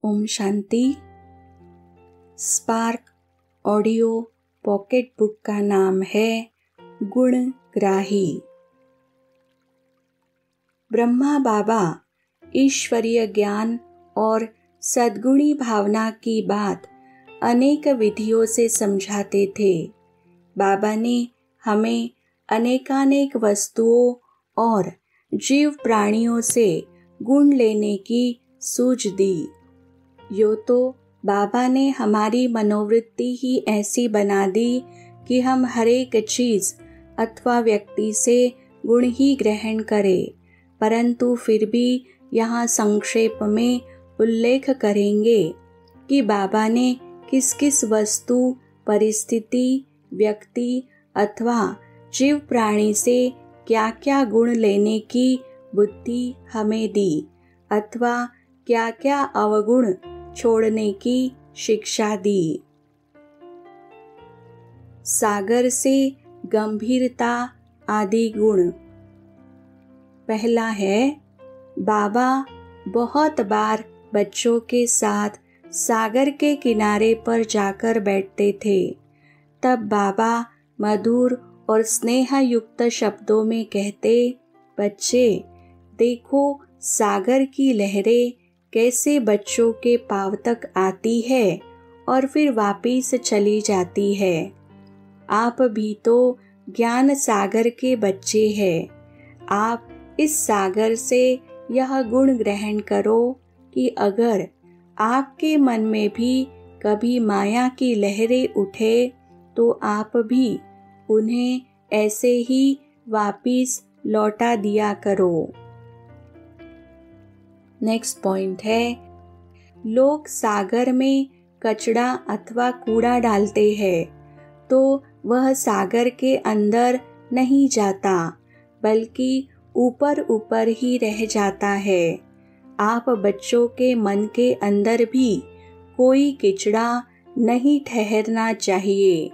ओम शांति। Spark audio pocket book का नाम है गुणग्राही। ब्रह्मा बाबा ईश्वरीय ज्ञान और सद्गुणी भावना की बात अनेक विधियों से समझाते थे। बाबा ने हमें अनेकानेक वस्तुओं और जीव प्राणियों से गुण लेने की सूझ दी। यो तो बाबा ने हमारी मनोवृत्ति ही ऐसी बना दी कि हम हर एक चीज अथवा व्यक्ति से गुण ही ग्रहण करें, परंतु फिर भी यहाँ संक्षेप में उल्लेख करेंगे कि बाबा ने किस किस वस्तु, परिस्थिति, व्यक्ति अथवा जीव प्राणी से क्या क्या गुण लेने की बुद्धि हमें दी अथवा क्या क्या अवगुण छोड़ने की शिक्षा दी। सागर से गंभीरता आदि गुण। पहला है, बाबा बहुत बार बच्चों के साथ सागर के किनारे पर जाकर बैठते थे। तब बाबा मधुर और स्नेह युक्त शब्दों में कहते, बच्चे देखो सागर की लहरें कैसे बच्चों के पांव तक आती है और फिर वापिस चली जाती है। आप भी तो ज्ञान सागर के बच्चे हैं। आप इस सागर से यह गुण ग्रहण करो कि अगर आपके मन में भी कभी माया की लहरें उठे तो आप भी उन्हें ऐसे ही वापिस लौटा दिया करो। नेक्स्ट पॉइंट है, लोग सागर में कचरा अथवा कूड़ा डालते हैं तो वह सागर के अंदर नहीं जाता बल्कि ऊपर ऊपर ही रह जाता है। आप बच्चों के मन के अंदर भी कोई कचरा नहीं ठहरना चाहिए।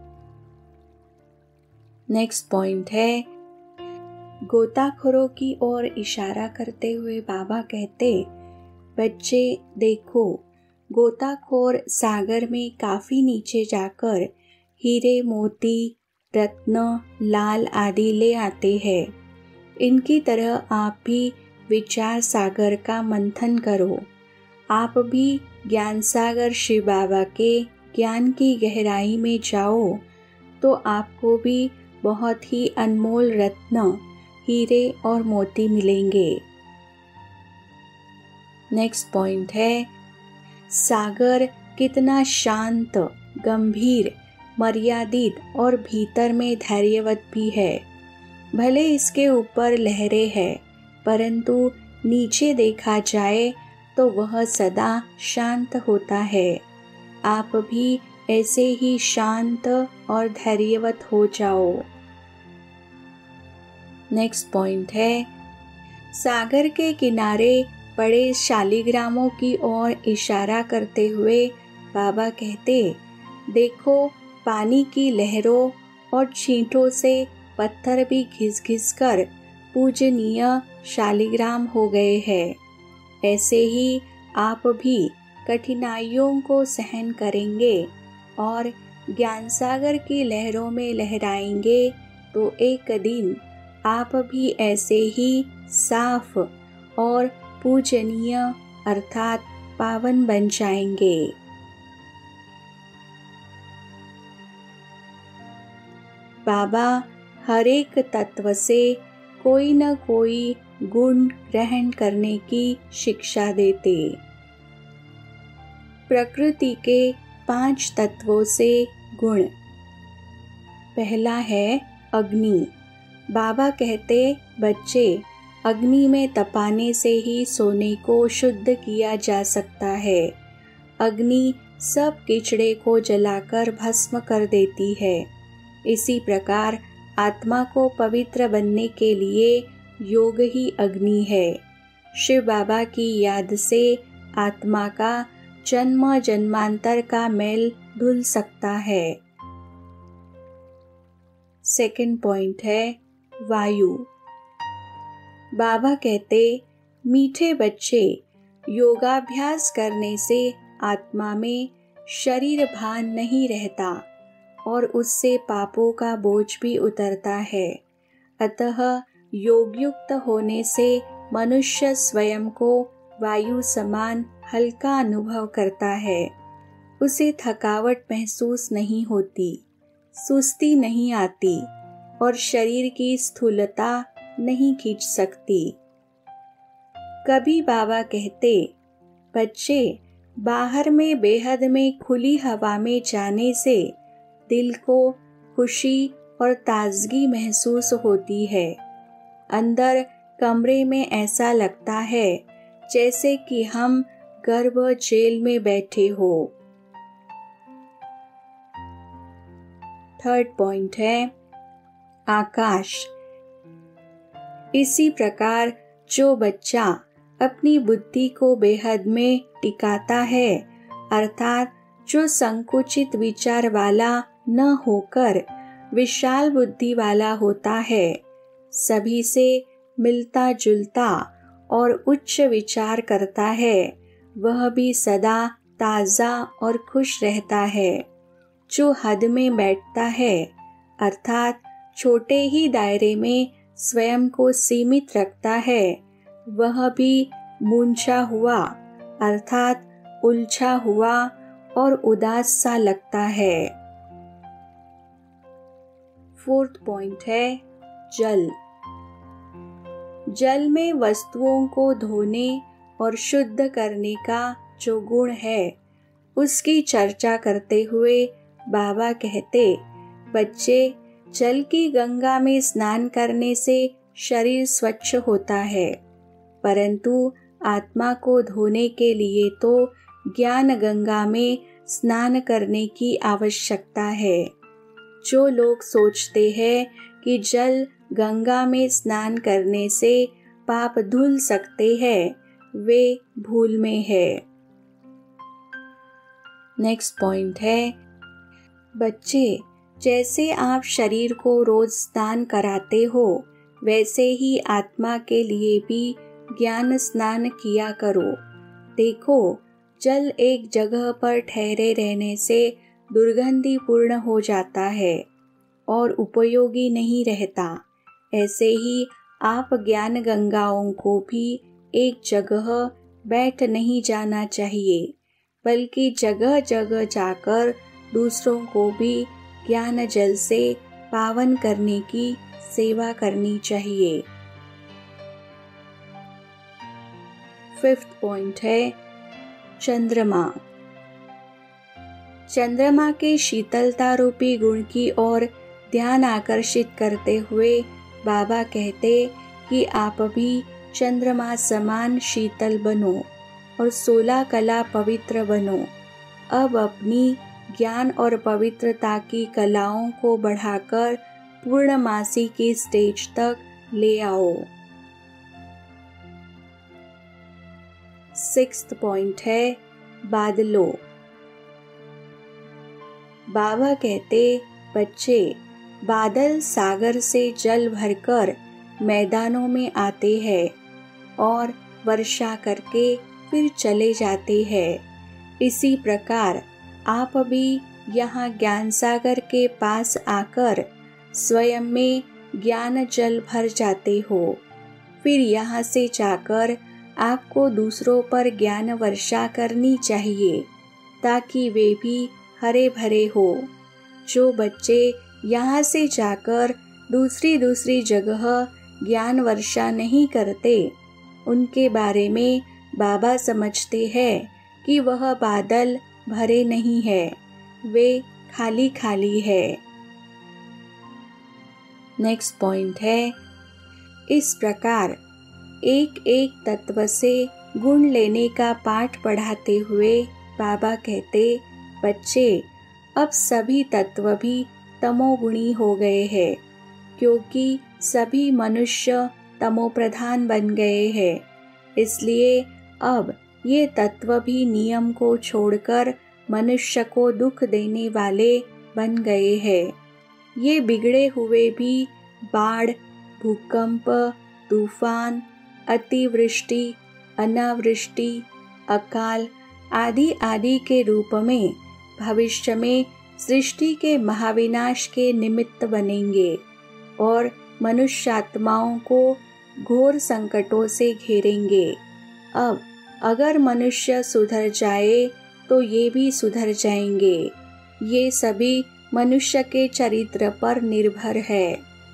नेक्स्ट पॉइंट है, गोताखोरों की ओर इशारा करते हुए बाबा कहते, बच्चे देखो गोताखोर सागर में काफी नीचे जाकर हीरे, मोती, रत्न, लाल आदि ले आते हैं। इनकी तरह आप भी विचार सागर का मंथन करो। आप भी ज्ञान सागर शिव बाबा के ज्ञान की गहराई में जाओ तो आपको भी बहुत ही अनमोल रत्न, हीरे और मोती मिलेंगे। नेक्स्ट पॉइंट है, सागर कितना शांत, गंभीर, मर्यादित और भीतर में धैर्यवत भी है। भले इसके ऊपर लहरें हैं, परंतु नीचे देखा जाए तो वह सदा शांत होता है। आप भी ऐसे ही शांत और धैर्यवत हो जाओ। नेक्स्ट पॉइंट है, सागर के किनारे पड़े शालिग्रामों की ओर इशारा करते हुए बाबा कहते, देखो पानी की लहरों और छींटों से पत्थर भी घिस घिस कर पूजनीय शालिग्राम हो गए हैं। ऐसे ही आप भी कठिनाइयों को सहन करेंगे और ज्ञान सागर की लहरों में लहराएंगे तो एक दिन आप भी ऐसे ही साफ और पूजनीय अर्थात पावन बन जाएंगे। बाबा हर एक तत्व से कोई न कोई गुण ग्रहण करने की शिक्षा देते। प्रकृति के 5 तत्वों से गुण। पहला है अग्नि। बाबा कहते, बच्चे अग्नि में तपाने से ही सोने को शुद्ध किया जा सकता है। अग्नि सब कीचड़े को जलाकर भस्म कर देती है। इसी प्रकार आत्मा को पवित्र बनने के लिए योग ही अग्नि है। शिव बाबा की याद से आत्मा का जन्म जन्मांतर का मैल धुल सकता है। सेकंड पॉइंट है वायु। बाबा कहते, मीठे बच्चे योगाभ्यास करने से आत्मा में शरीर भान नहीं रहता और उससे पापों का बोझ भी उतरता है। अतः योगयुक्त होने से मनुष्य स्वयं को वायु समान हल्का अनुभव करता है। उसे थकावट महसूस नहीं होती, सुस्ती नहीं आती और शरीर की स्थूलता नहीं खींच सकती। कभी बाबा कहते, बच्चे, बाहर में बेहद में खुली हवा में जाने से दिल को खुशी और ताजगी महसूस होती है। अंदर कमरे में ऐसा लगता है जैसे कि हम गर्भ जेल में बैठे हो। 3rd पॉइंट है आकाश। इसी प्रकार जो बच्चा अपनी बुद्धि को बेहद में टिकाता है, अर्थात जो संकुचित विचार वाला न होकर विशाल बुद्धि वाला होता है, सभी से मिलता जुलता और उच्च विचार करता है, वह भी सदा ताज़ा और खुश रहता है। जो हद में बैठता है, अर्थात छोटे ही दायरे में स्वयं को सीमित रखता है, वह भी मूंझा हुआ अर्थात उलझा हुआ और उदास सा लगता है। 4th पॉइंट है जल। जल में वस्तुओं को धोने और शुद्ध करने का जो गुण है, उसकी चर्चा करते हुए बाबा कहते, बच्चे, जल की गंगा में स्नान करने से शरीर स्वच्छ होता है, परंतु आत्मा को धोने के लिए तो ज्ञान गंगा में स्नान करने की आवश्यकता है। जो लोग सोचते हैं कि जल गंगा में स्नान करने से पाप धुल सकते हैं, वे भूल में है। नेक्स्ट पॉइंट है बच्चे, जैसे आप शरीर को रोज स्नान कराते हो, वैसे ही आत्मा के लिए भी ज्ञान स्नान किया करो। देखो, जल एक जगह पर ठहरे रहने से दुर्गंधिपूर्ण हो जाता है और उपयोगी नहीं रहता। ऐसे ही आप ज्ञान गंगाओं को भी एक जगह बैठ नहीं जाना चाहिए, बल्कि जगह जगह जाकर दूसरों को भी ज्ञान जल से पावन करने की सेवा करनी चाहिए। 5th पॉइंट है चंद्रमा। चंद्रमा के शीतलता रूपी गुण की ओर ध्यान आकर्षित करते हुए बाबा कहते कि आप भी चंद्रमा समान शीतल बनो और 16 कला पवित्र बनो। अब अपनी ज्ञान और पवित्रता की कलाओं को बढ़ाकर पूर्णमासी की स्टेज तक ले आओ। 6th पॉइंट है बादलों। बाबा कहते, बच्चे, बादल सागर से जल भरकर मैदानों में आते हैं और वर्षा करके फिर चले जाते हैं। इसी प्रकार आप भी यहाँ ज्ञान सागर के पास आकर स्वयं में ज्ञान जल भर जाते हो। फिर यहाँ से जाकर आपको दूसरों पर ज्ञान वर्षा करनी चाहिए, ताकि वे भी हरे भरे हो। जो बच्चे यहाँ से जाकर दूसरी जगह ज्ञान वर्षा नहीं करते, उनके बारे में बाबा समझते हैं कि वह बादल भरे नहीं है, वे खाली खाली है। नेक्स्ट पॉइंट है इस प्रकार एक एक तत्व से गुण लेने का पाठ पढ़ाते हुए बाबा कहते, बच्चे, अब सभी तत्व भी तमोगुणी हो गए हैं, क्योंकि सभी मनुष्य तमोप्रधान बन गए हैं। इसलिए अब ये तत्व भी नियम को छोड़कर मनुष्य को दुख देने वाले बन गए हैं। ये बिगड़े हुए भी बाढ़, भूकंप, तूफान, अतिवृष्टि, अनावृष्टि, अकाल आदि आदि के रूप में भविष्य में सृष्टि के महाविनाश के निमित्त बनेंगे और मनुष्यात्माओं को घोर संकटों से घेरेंगे। अब अगर मनुष्य सुधर जाए तो ये भी सुधर जाएंगे। ये सभी मनुष्य के चरित्र पर निर्भर है।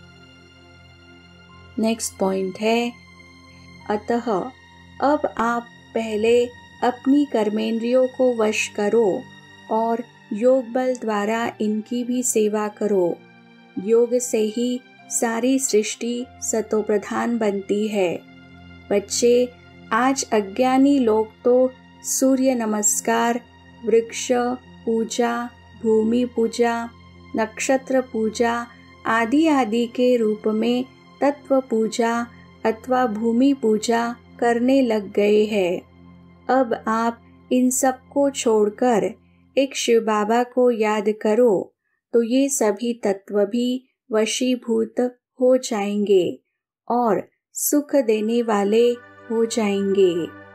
नेक्स्ट पॉइंट है, अतः अब आप पहले अपनी कर्मेंद्रियों को वश करो और योग बल द्वारा इनकी भी सेवा करो। योग से ही सारी सृष्टि सतोप्रधान बनती है। बच्चे, आज अज्ञानी लोग तो सूर्य नमस्कार, वृक्ष पूजा, भूमि पूजा, नक्षत्र पूजा आदि आदि के रूप में तत्व पूजा अथवा भूमि पूजा करने लग गए हैं। अब आप इन सब को छोड़कर एक शिव बाबा को याद करो तो ये सभी तत्व भी वशीभूत हो जाएंगे और सुख देने वाले हो जाएंगे।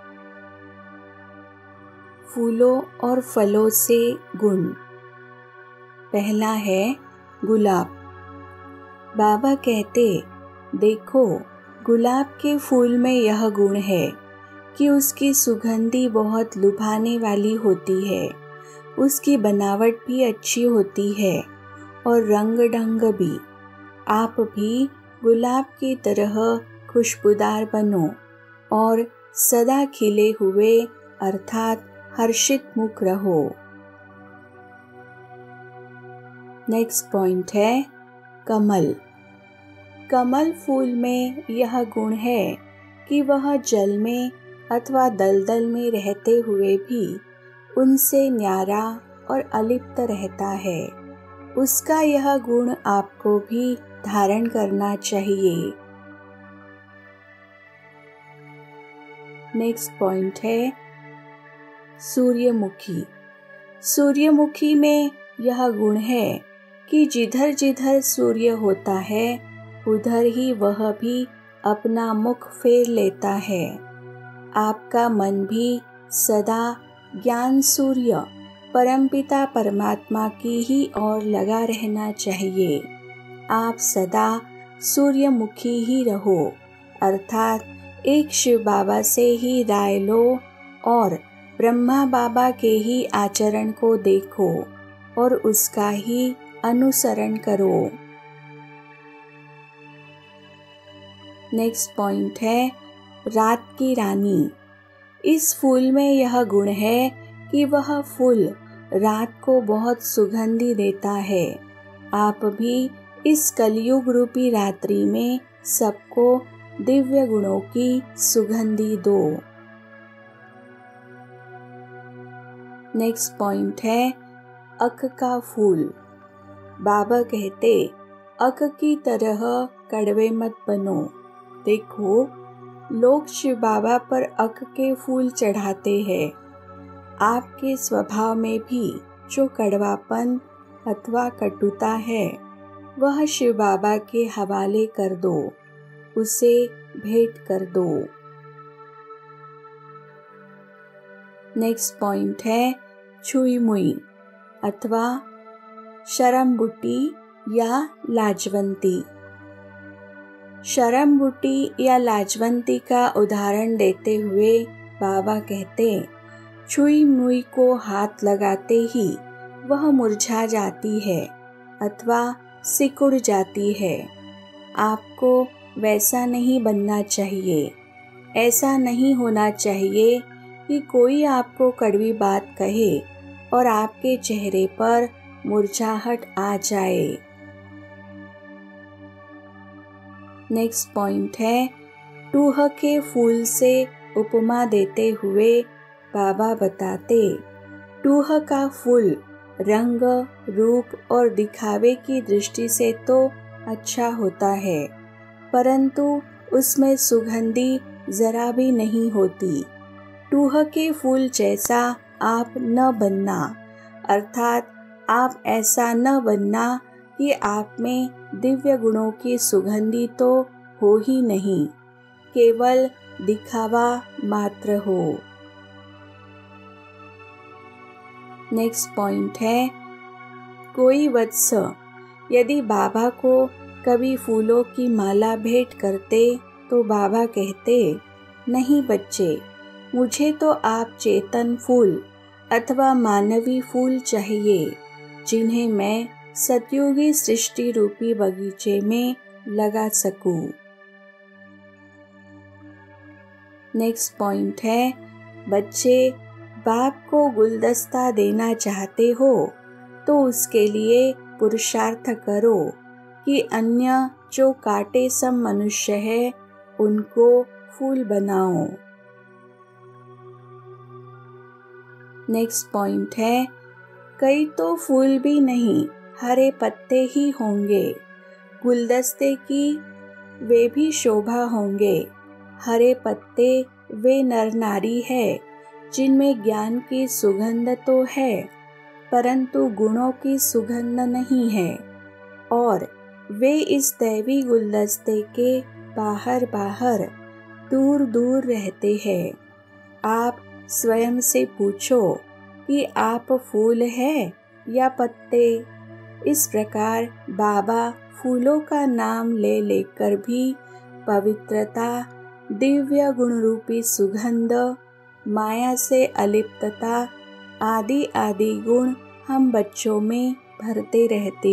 फूलों और फलों से गुण। पहला है गुलाब। बाबा कहते, देखो गुलाब के फूल में यह गुण है कि उसकी सुगंधी बहुत लुभाने वाली होती है, उसकी बनावट भी अच्छी होती है और रंग ढंग भी। आप भी गुलाब की तरह खुशबूदार बनो और सदा खिले हुए अर्थात हर्षित मुख रहो। नेक्स्ट पॉइंट है कमल। कमल फूल में यह गुण है कि वह जल में अथवा दलदल में रहते हुए भी उनसे न्यारा और अलिप्त रहता है। उसका यह गुण आपको भी धारण करना चाहिए। नेक्स्ट पॉइंट है सूर्यमुखी। सूर्यमुखी में यह गुण है कि जिधर जिधर सूर्य होता है उधर ही वह भी अपना मुख फेर लेता है। आपका मन भी सदा ज्ञान सूर्य परमपिता परमात्मा की ही ओर लगा रहना चाहिए। आप सदा सूर्यमुखी ही रहो, अर्थात एक शिव बाबा से ही राय लो और ब्रह्मा बाबा के ही आचरण को देखो और उसका ही अनुसरण करो। नेक्स्ट पॉइंट है रात की रानी। इस फूल में यह गुण है कि वह फूल रात को बहुत सुगंधी देता है। आप भी इस कलयुग रूपी रात्रि में सबको दिव्य गुणों की सुगंधी दो। नेक्स्ट पॉइंट है अक का फूल। बाबा कहते, अक की तरह कड़वे मत बनो। देखो, लोग शिव बाबा पर अक के फूल चढ़ाते हैं। आपके स्वभाव में भी जो कड़वापन अथवा कटुता है वह शिव बाबा के हवाले कर दो, उसे भेंट कर दो। नेक्स्ट पॉइंट है छुई मुई अथवा शरम बुटी या लाजवंती। शरम बुटी या लाजवंती का उदाहरण देते हुए बाबा कहते, छुई मुई को हाथ लगाते ही वह मुरझा जाती है अथवा सिकुड़ जाती है। आपको वैसा नहीं बनना चाहिए। ऐसा नहीं होना चाहिए कि कोई आपको कड़वी बात कहे और आपके चेहरे पर मुरझाहट आ जाए। नेक्स्ट पॉइंट है टूह के फूल से उपमा देते हुए बाबा बताते, टूह का फूल रंग, रूप और दिखावे की दृष्टि से तो अच्छा होता है, परंतु उसमें सुगंधी जरा भी नहीं होती। टूह के फूल जैसा आप न बनना, अर्थात आप ऐसा न बनना कि आप में दिव्य गुणों की सुगंधी तो हो ही नहीं, केवल दिखावा मात्र हो। नेक्स्ट पॉइंट है, कोई वत्स यदि बाबा को कभी फूलों की माला भेंट करते तो बाबा कहते, नहीं बच्चे, मुझे तो आप चेतन फूल अथवा मानवी फूल चाहिए, जिन्हें मैं सतयुगी सृष्टि रूपी बगीचे में लगा सकूं। नेक्स्ट पॉइंट है, बच्चे, बाप को गुलदस्ता देना चाहते हो तो उसके लिए पुरुषार्थ करो कि अन्य जो कांटे सम मनुष्य है उनको फूल बनाओ। नेक्स्ट पॉइंट है, कई तो फूल भी नहीं, हरे पत्ते ही होंगे, गुलदस्ते की वे भी शोभा होंगे। हरे पत्ते वे नर नारी है जिनमें ज्ञान की सुगंध तो है परंतु गुणों की सुगंध नहीं है, और वे इस दैवी गुलदस्ते के बाहर बाहर दूर दूर रहते हैं। आप स्वयं से पूछो कि आप फूल है या पत्ते। इस प्रकार बाबा फूलों का नाम ले लेकर भी पवित्रता, दिव्य गुण रूपी सुगंध, माया से अलिप्तता आदि आदि गुण हम बच्चों में भरते रहते।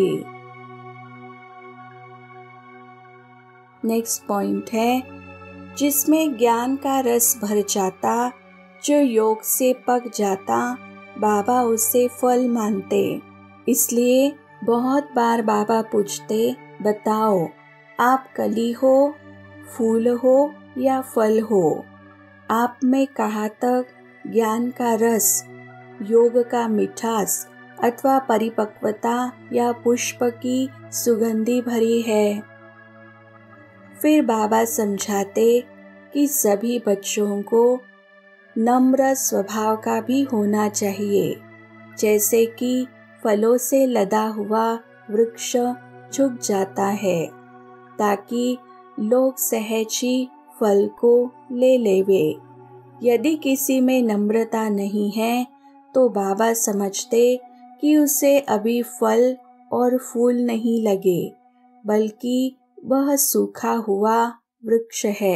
नेक्स्ट पॉइंट है, जिसमें ज्ञान का रस भर जाता, जो योग से पक जाता, बाबा उसे फल मानते। इसलिए बहुत बार बाबा पूछते, बताओ आप कली हो, फूल हो या फल हो? आप में कहाँ तक ज्ञान का रस, योग का मिठास अथवा परिपक्वता या पुष्प की सुगंधी भरी है? फिर बाबा समझाते कि सभी बच्चों को नम्र स्वभाव का भी होना चाहिए, जैसे कि फलों से लदा हुआ वृक्ष झुक जाता है ताकि लोग सहज ही फल को ले लेवे। यदि किसी में नम्रता नहीं है तो बाबा समझते कि उसे अभी फल और फूल नहीं लगे, बल्कि वह सूखा हुआ वृक्ष है।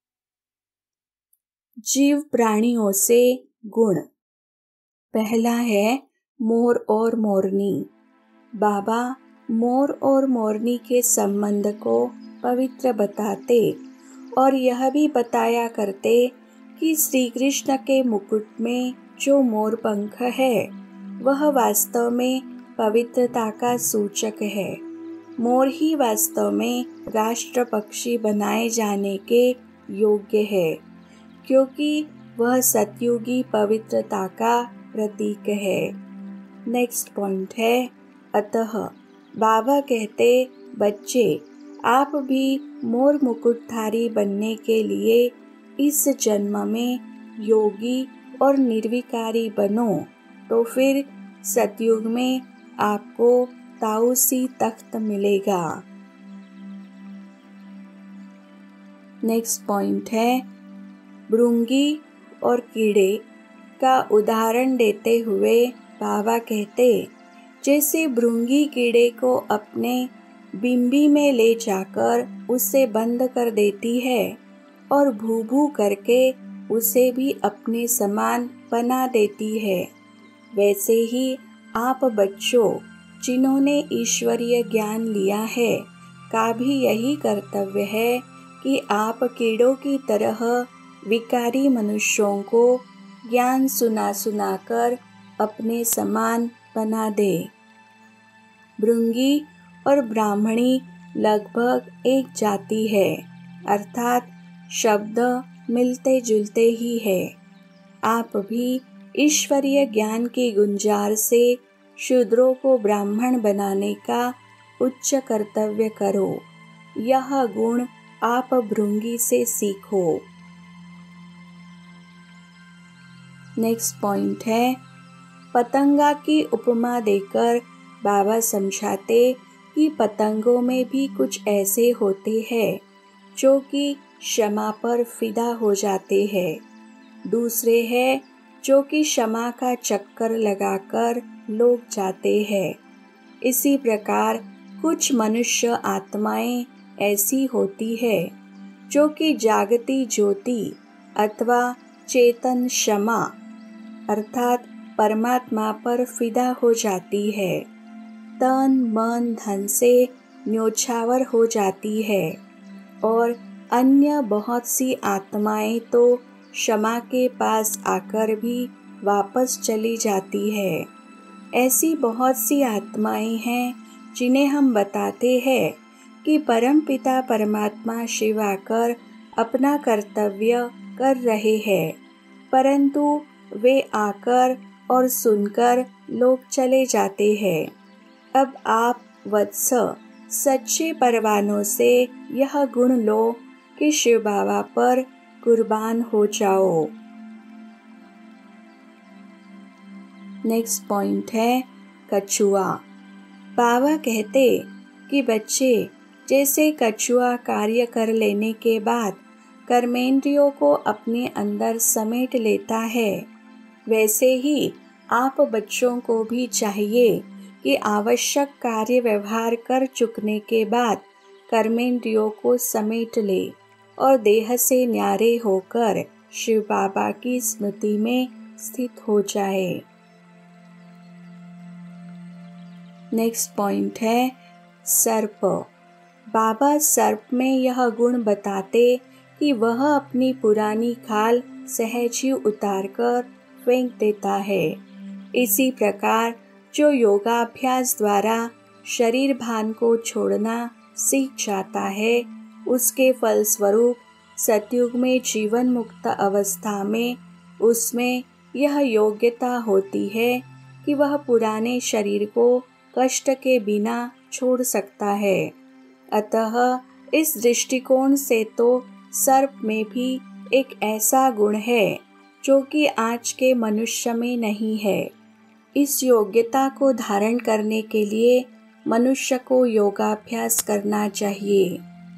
जीव प्राणियों से गुण। पहला है मोर और मोरनी। बाबा मोर और मोरनी के संबंध को पवित्र बताते और यह भी बताया करते कि श्री कृष्ण के मुकुट में जो मोर पंख है वह वास्तव में पवित्रता का सूचक है। मोर ही वास्तव में राष्ट्र पक्षी बनाए जाने के योग्य है, क्योंकि वह सतयुगी पवित्रता का प्रतीक है। नेक्स्ट पॉइंट है, अतः बाबा कहते, बच्चे आप भी मोर मुकुटधारी बनने के लिए इस जन्म में योगी और निर्विकारी बनो, तो फिर सतयुग में आपको ताऊसी तख्त मिलेगा। नेक्स्ट पॉइंट है, भृंगी और कीड़े का उदाहरण देते हुए बाबा कहते, जैसे भृंगी कीड़े को अपने बिंबी में ले जाकर उसे बंद कर देती है और भू भू करके उसे भी अपने समान बना देती है, वैसे ही आप बच्चों जिन्होंने ईश्वरीय ज्ञान लिया है का भी यही कर्तव्य है कि आप कीड़ों की तरह विकारी मनुष्यों को ज्ञान सुना सुनाकर अपने समान बना दे। भृंगी और ब्राह्मणी लगभग एक जाति है, अर्थात शब्द मिलते जुलते ही है। आप भी ईश्वरीय ज्ञान की गुंजार से शूद्रों को ब्राह्मण बनाने का उच्च कर्तव्य करो। यह गुण आप भृंगी से सीखो। नेक्स्ट पॉइंट है, पतंगा की उपमा देकर बाबा समझाते कि पतंगों में भी कुछ ऐसे होते हैं जो कि क्षमा पर फिदा हो जाते हैं। दूसरे हैं जो कि क्षमा का चक्कर लगाकर लोग जाते हैं। इसी प्रकार कुछ मनुष्य आत्माएं ऐसी होती है जो कि जागती ज्योति अथवा चेतन क्षमा अर्थात परमात्मा पर फिदा हो जाती है, तन मन धन से न्योछावर हो जाती है। और अन्य बहुत सी आत्माएं तो क्षमा के पास आकर भी वापस चली जाती है। ऐसी बहुत सी आत्माएं हैं जिन्हें हम बताते हैं कि परमपिता परमात्मा शिव आकर अपना कर्तव्य कर रहे हैं, परंतु वे आकर और सुनकर लोग चले जाते हैं। अब आप वत्स सच्चे परवानों से यह गुण लो कि शिव बाबा पर कुर्बान हो जाओ। नेक्स्ट पॉइंट है कछुआ। बाबा कहते कि बच्चे, जैसे कछुआ कार्य कर लेने के बाद कर्मेंद्रियों को अपने अंदर समेट लेता है, वैसे ही आप बच्चों को भी चाहिए कि आवश्यक कार्य व्यवहार कर चुकने के बाद कर्मेंद्रियों को समेट ले और देह से न्यारे होकर शिव बाबा की स्मृति में स्थित हो जाए। नेक्स्ट पॉइंट है सर्प। बाबा सर्प में यह गुण बताते कि वह अपनी पुरानी खाल सहज ही उतारकर फेंक देता है। इसी प्रकार जो योगाभ्यास द्वारा शरीर भान को छोड़ना सीख जाता है, उसके फलस्वरूप सतयुग में जीवन मुक्त अवस्था में उसमें यह योग्यता होती है कि वह पुराने शरीर को कष्ट के बिना छोड़ सकता है। अतः इस दृष्टिकोण से तो सर्प में भी एक ऐसा गुण है जो कि आज के मनुष्य में नहीं है। इस योग्यता को धारण करने के लिए मनुष्य को योगाभ्यास करना चाहिए।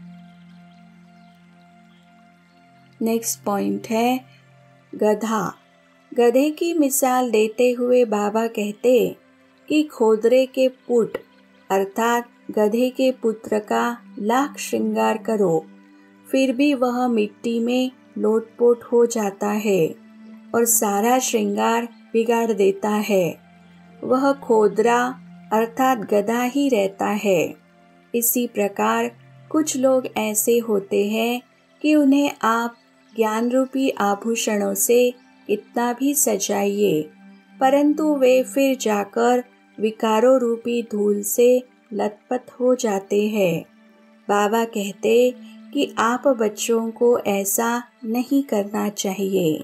नेक्स्ट पॉइंट है गधा। गधे की मिसाल देते हुए बाबा कहते कि खोदरे के पुट अर्थात गधे के पुत्र का लाख श्रृंगार करो, फिर भी वह मिट्टी में लोटपोट हो जाता है और सारा श्रृंगार बिगाड़ देता है। वह खोदरा अर्थात गधा ही रहता है। इसी प्रकार कुछ लोग ऐसे होते हैं कि उन्हें आप ज्ञान रूपी आभूषणों से कितना भी सजाइए, परंतु वे फिर जाकर विकारों रूपी धूल से लथपथ हो जाते हैं। बाबा कहते कि आप बच्चों को ऐसा नहीं करना चाहिए।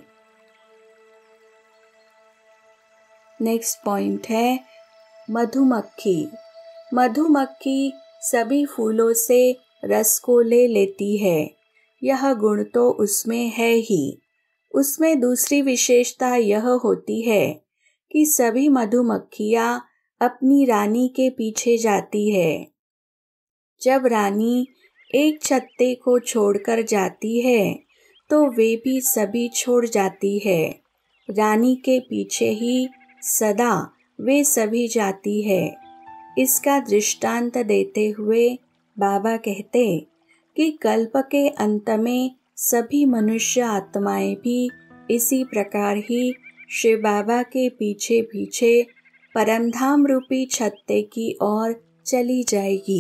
नेक्स्ट पॉइंट है मधुमक्खी। मधुमक्खी सभी फूलों से रस को ले लेती है, यह गुण तो उसमें है ही। उसमें दूसरी विशेषता यह होती है कि सभी मधुमक्खियाँ अपनी रानी के पीछे जाती है। जब रानी एक छत्ते को छोड़कर जाती है तो वे भी सभी छोड़ जाती है। रानी के पीछे ही सदा वे सभी जाती है। इसका दृष्टांत देते हुए बाबा कहते कि कल्प के अंत में सभी मनुष्य आत्माएं भी इसी प्रकार ही शिव बाबा के पीछे पीछे परमधाम रूपी छत्ते की ओर चली जाएगी।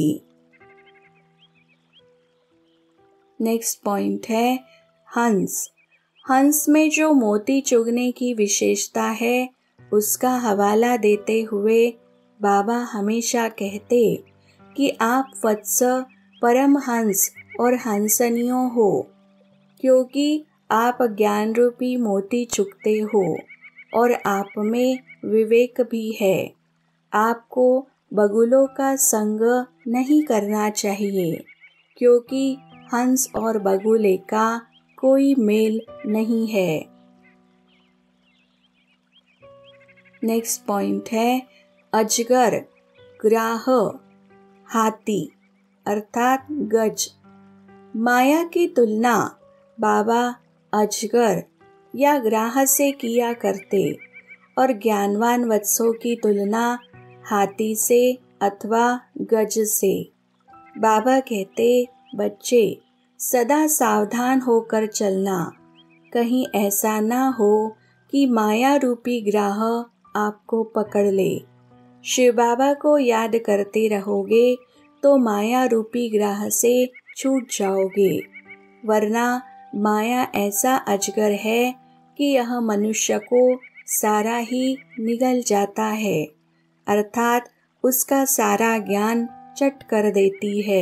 नेक्स्ट पॉइंट है हंस। हंस में जो मोती चुगने की विशेषता है उसका हवाला देते हुए बाबा हमेशा कहते कि आप वत्स परम हंस और हंसनियों हो, क्योंकि आप ज्ञान रूपी मोती चुगते हो और आप में विवेक भी है। आपको बगुलों का संग नहीं करना चाहिए, क्योंकि हंस और बगुले का कोई मेल नहीं है। नेक्स्ट पॉइंट है अजगर, ग्राह, हाथी अर्थात गज। माया की तुलना बाबा अजगर या ग्राह से किया करते और ज्ञानवान वत्सों की तुलना हाथी से अथवा गज से। बाबा कहते, बच्चे सदा सावधान होकर चलना, कहीं ऐसा ना हो कि माया रूपी ग्राह आपको पकड़ ले। शिव बाबा को याद करते रहोगे तो माया रूपी ग्राह से छूट जाओगे, वरना माया ऐसा अजगर है कि यह मनुष्य को सारा ही निगल जाता है, अर्थात उसका सारा ज्ञान चट कर देती है।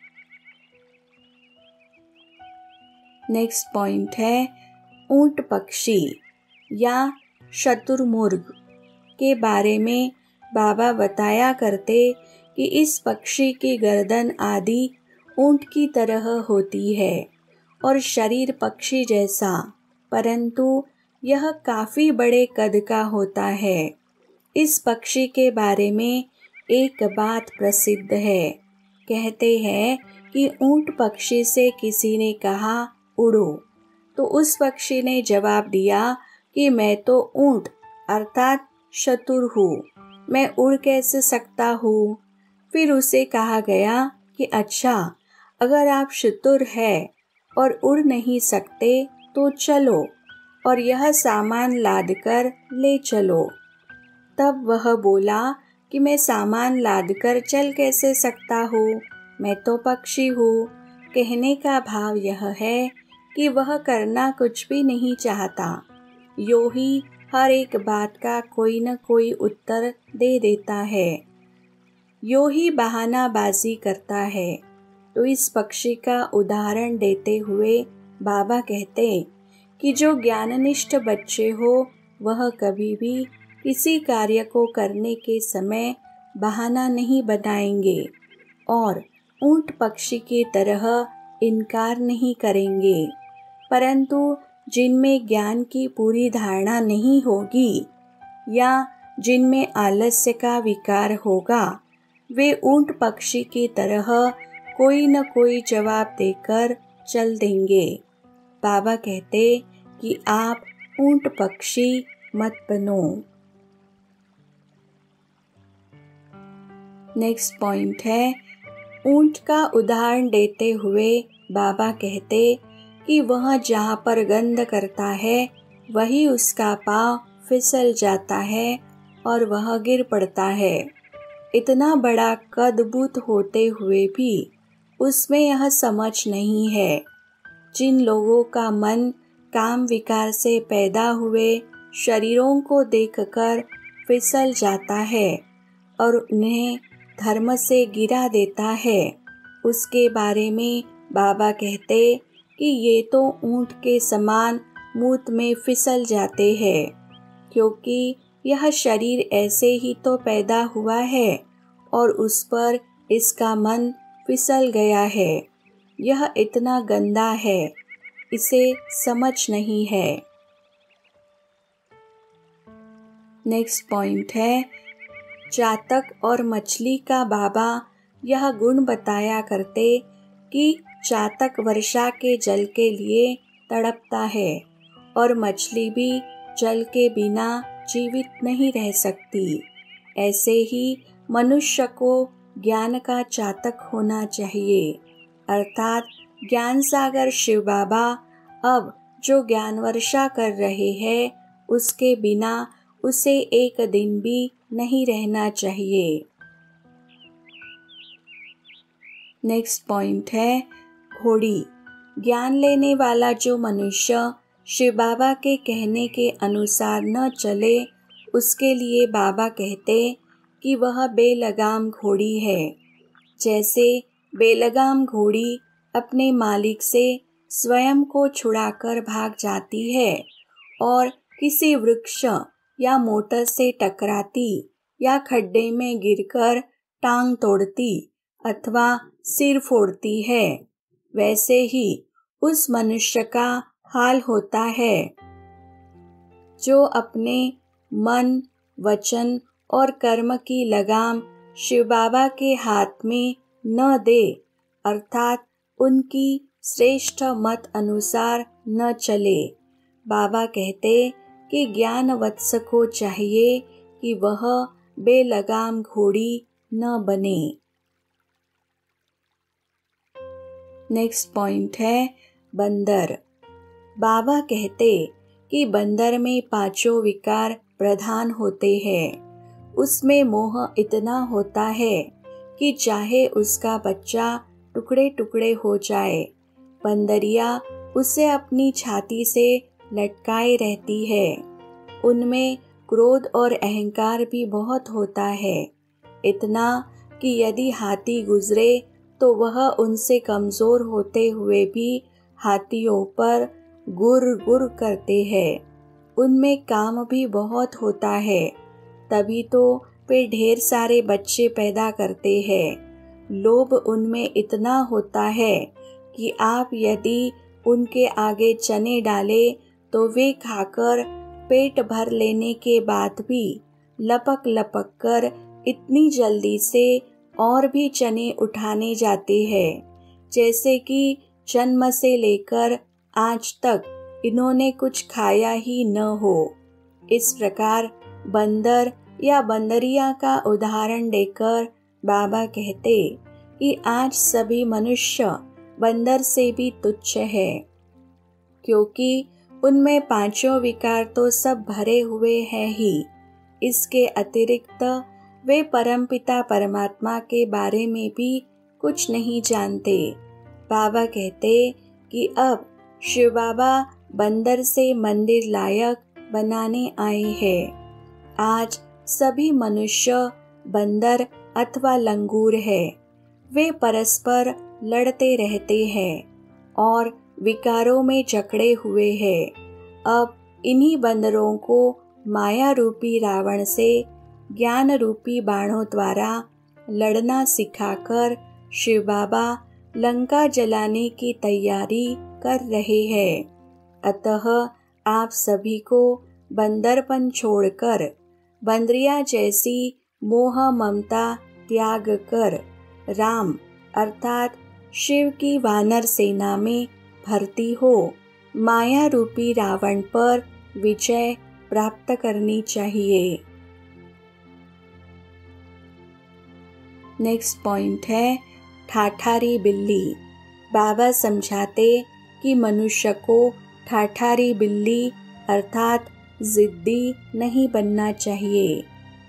नेक्स्ट पॉइंट है ऊंट पक्षी या शतुरमुर्ग के बारे में बाबा बताया करते कि इस पक्षी की गर्दन आदि ऊंट की तरह होती है और शरीर पक्षी जैसा, परंतु यह काफी बड़े कद का होता है। इस पक्षी के बारे में एक बात प्रसिद्ध है। कहते हैं कि ऊंट पक्षी से किसी ने कहा उड़ो, तो उस पक्षी ने जवाब दिया कि मैं तो ऊंट अर्थात चतुर हूँ, मैं उड़ कैसे सकता हूँ। फिर उसे कहा गया कि अच्छा, अगर आप चतुर है और उड़ नहीं सकते तो चलो और यह सामान लाद कर ले चलो। तब वह बोला कि मैं सामान लाद कर चल कैसे सकता हूँ, मैं तो पक्षी हूँ। कहने का भाव यह है कि वह करना कुछ भी नहीं चाहता, यूं ही हर एक बात का कोई न कोई उत्तर दे देता है, यूं ही बहानाबाजी करता है। तो इस पक्षी का उदाहरण देते हुए बाबा कहते कि जो ज्ञाननिष्ठ बच्चे हो वह कभी भी किसी कार्य को करने के समय बहाना नहीं बनाएंगे और ऊंट पक्षी की तरह इनकार नहीं करेंगे, परंतु जिनमें ज्ञान की पूरी धारणा नहीं होगी या जिनमें आलस्य का विकार होगा, वे ऊंट पक्षी की तरह कोई न कोई जवाब देकर चल देंगे। बाबा कहते कि आप ऊंट पक्षी मत बनो। नेक्स्ट पॉइंट है ऊंट का उदाहरण देते हुए बाबा कहते कि वह जहाँ पर गंध करता है वही उसका पाँव फिसल जाता है और वह गिर पड़ता है। इतना बड़ा कदबुत होते हुए भी उसमें यह समझ नहीं है। जिन लोगों का मन काम विकार से पैदा हुए शरीरों को देखकर फिसल जाता है और उन्हें धर्म से गिरा देता है, उसके बारे में बाबा कहते कि ये तो ऊंट के समान मूत में फिसल जाते हैं, क्योंकि यह शरीर ऐसे ही तो पैदा हुआ है और उस पर इसका मन फिसल गया है। यह इतना गंदा है, इसे समझ नहीं है। नेक्स्ट पॉइंट है चातक और मछली का बाबा यह गुण बताया करते कि चातक वर्षा के जल के लिए तड़पता है और मछली भी जल के बिना जीवित नहीं रह सकती। ऐसे ही मनुष्य को ज्ञान का चातक होना चाहिए, अर्थात ज्ञान सागर शिव बाबा अब जो ज्ञान वर्षा कर रहे हैं उसके बिना उसे एक दिन भी नहीं रहना चाहिए। नेक्स्ट पॉइंट है घोड़ी। ज्ञान लेने वाला जो मनुष्य शिव बाबा के कहने के अनुसार न चले उसके लिए बाबा कहते कि वह बेलगाम घोड़ी है। जैसे बेलगाम घोड़ी अपने मालिक से स्वयं को छुड़ाकर भाग जाती है और किसी वृक्ष या मोटर से टकराती या खड्डे में गिरकर टांग तोड़ती अथवा सिर फोड़ती है, वैसे ही उस मनुष्य का हाल होता है जो अपने मन, वचन और कर्म की लगाम शिव बाबा के हाथ में न दे, अर्थात उनकी श्रेष्ठ मत अनुसार न चले। बाबा कहते कि ज्ञान वत्स को चाहिए कि वह बेलगाम घोड़ी न बने। नेक्स्ट पॉइंट है बंदर। बाबा कहते कि बंदर में 5 विकार प्रधान होते हैं। उसमें मोह इतना होता है कि चाहे उसका बच्चा टुकड़े टुकड़े हो जाए, बंदरिया उसे अपनी छाती से लटकाए रहती है। उनमें क्रोध और अहंकार भी बहुत होता है, इतना कि यदि हाथी गुजरे तो वह उनसे कमजोर होते हुए भी हाथियों पर गुर गुर करते हैं। उनमें काम भी बहुत होता है, तभी तो वे ढेर सारे बच्चे पैदा करते हैं। लोभ उनमें इतना होता है कि आप यदि उनके आगे चने डाले तो वे खाकर पेट भर लेने के बाद भी लपक लपक कर इतनी जल्दी से और भी चने उठाने जाते हैं जैसे कि जन्म से लेकर आज तक इन्होंने कुछ खाया ही न हो। इस प्रकार बंदर या बंदरिया का उदाहरण देकर बाबा कहते कि आज सभी मनुष्य बंदर से भी तुच्छ है, क्योंकि उनमें 5 विकार तो सब भरे हुए हैं ही। इसके अतिरिक्त वे परमपिता परमात्मा के बारे में भी कुछ नहीं जानते। बाबा कहते कि अब शिव बाबा बंदर से मंदिर लायक बनाने आए हैं। आज सभी मनुष्य बंदर अथवा लंगूर है। वे परस्पर लड़ते रहते हैं और विकारों में जकड़े हुए हैं। अब इन्हीं बंदरों को माया रूपी रावण से ज्ञान रूपी बाणों द्वारा लड़ना सिखाकर शिव बाबा लंका जलाने की तैयारी कर रहे हैं। अतः आप सभी को बंदरपन छोड़कर बंदरिया जैसी मोह ममता त्याग कर राम अर्थात शिव की वानर सेना में भर्ती हो माया रूपी रावण पर विजय प्राप्त करनी चाहिए। नेक्स्ट पॉइंट है ठाठारी बिल्ली। बाबा समझाते कि मनुष्य को ठाठारी बिल्ली अर्थात जिद्दी नहीं बनना चाहिए।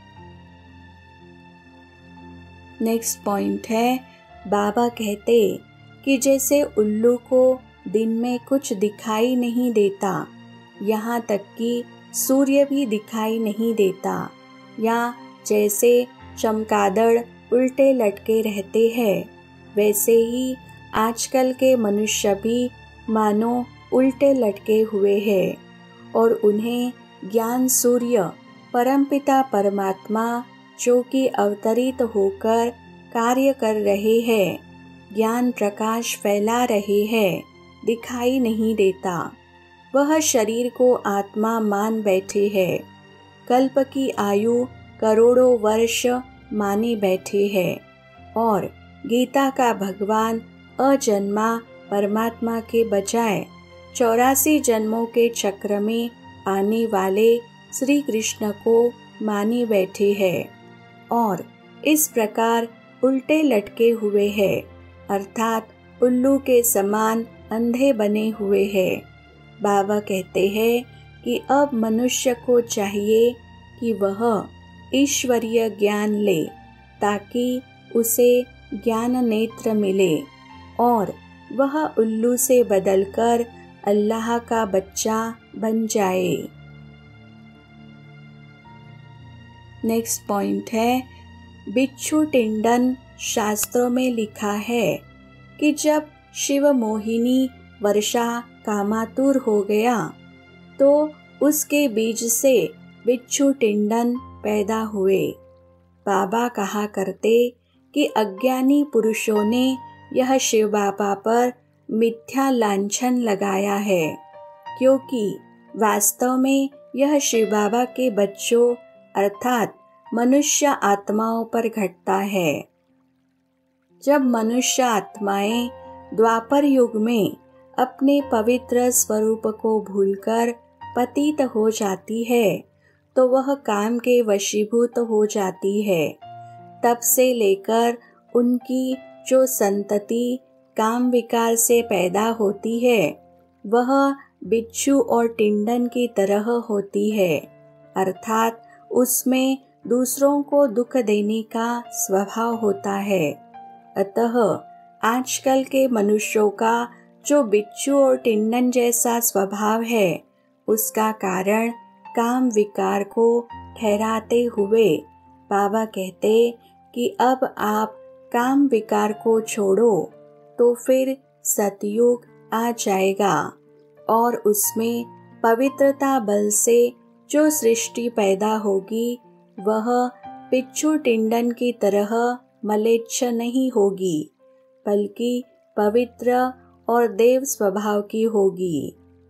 नेक्स्ट पॉइंट है बाबा कहते कि जैसे उल्लू को दिन में कुछ दिखाई नहीं देता, यहाँ तक कि सूर्य भी दिखाई नहीं देता, या जैसे चमगादड़ उल्टे लटके रहते हैं, वैसे ही आजकल के मनुष्य भी मानो उल्टे लटके हुए हैं और उन्हें ज्ञान सूर्य परमपिता परमात्मा जो कि अवतरित होकर कार्य कर रहे हैं, ज्ञान प्रकाश फैला रहे हैं, दिखाई नहीं देता। वह शरीर को आत्मा मान बैठे हैं, कल्प की आयु करोड़ों वर्ष माने बैठे हैं और गीता का भगवान अजन्मा परमात्मा के बजाय 84 जन्मों के चक्र में आने वाले श्री कृष्ण को माने बैठे हैं और इस प्रकार उल्टे लटके हुए हैं, अर्थात उल्लू के समान अंधे बने हुए हैं। बाबा कहते हैं कि अब मनुष्य को चाहिए कि वह ईश्वरीय ज्ञान ले ताकि उसे ज्ञान नेत्र मिले और वह उल्लू से बदलकर अल्लाह का बच्चा बन जाए। नेक्स्ट पॉइंट है बिच्छू टिंडन। शास्त्रों में लिखा है कि जब शिव मोहिनी वर्षा कामातुर हो गया तो उसके बीज से बिच्छू टिंडन पैदा हुए। बाबा कहा करते कि अज्ञानी पुरुषों ने यह शिव बाबा पर मिथ्या लांछन लगाया है, क्योंकि वास्तव में यह शिव बाबा के बच्चों अर्थात मनुष्य आत्माओं पर घटता है। जब मनुष्य आत्माएं द्वापर युग में अपने पवित्र स्वरूप को भूलकर पतित हो जाती है तो वह काम के वशीभूत हो जाती है। तब से लेकर उनकी जो संतति काम विकार से पैदा होती है वह बिच्छू और टिंडन की तरह होती है, अर्थात उसमें दूसरों को दुख देने का स्वभाव होता है। अतः आजकल के मनुष्यों का जो बिच्छू और टिंडन जैसा स्वभाव है उसका कारण काम विकार को ठहराते हुए बाबा कहते कि अब आप काम विकार को छोड़ो तो फिर सतयुग आ जाएगा और उसमें पवित्रता बल से जो सृष्टि पैदा होगी वह बिच्छू टिंडन की तरह मलेच्छ नहीं होगी, बल्कि पवित्र और देव स्वभाव की होगी।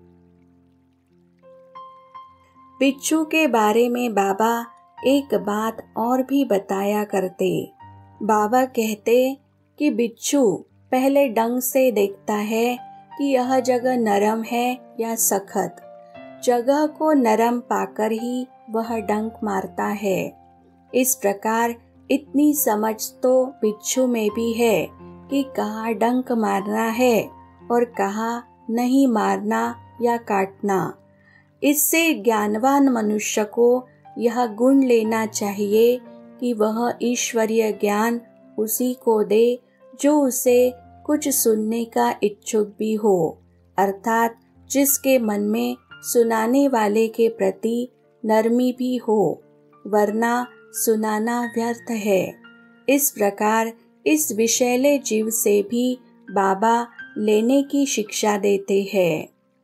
बिच्छू के बारे में बाबा एक बात और भी बताया करते। बाबा कहते कि बिच्छू पहले डंक से देखता है कि यह जगह नरम है या सख्त। जगह को नरम पाकर ही वह डंक मारता है। इस प्रकार इतनी समझ तो बिच्छू में भी है कि कहाँ डंक मारना है और कहाँ नहीं मारना या काटना। इससे ज्ञानवान मनुष्य को यह गुण लेना चाहिए कि वह ईश्वरीय ज्ञान उसी को दे जो उसे कुछ सुनने का इच्छुक भी हो, अर्थात जिसके मन में सुनाने वाले के प्रति नरमी भी हो, वरना सुनाना व्यर्थ है। इस प्रकार इस विषैले जीव से भी बाबा लेने की शिक्षा देते हैं।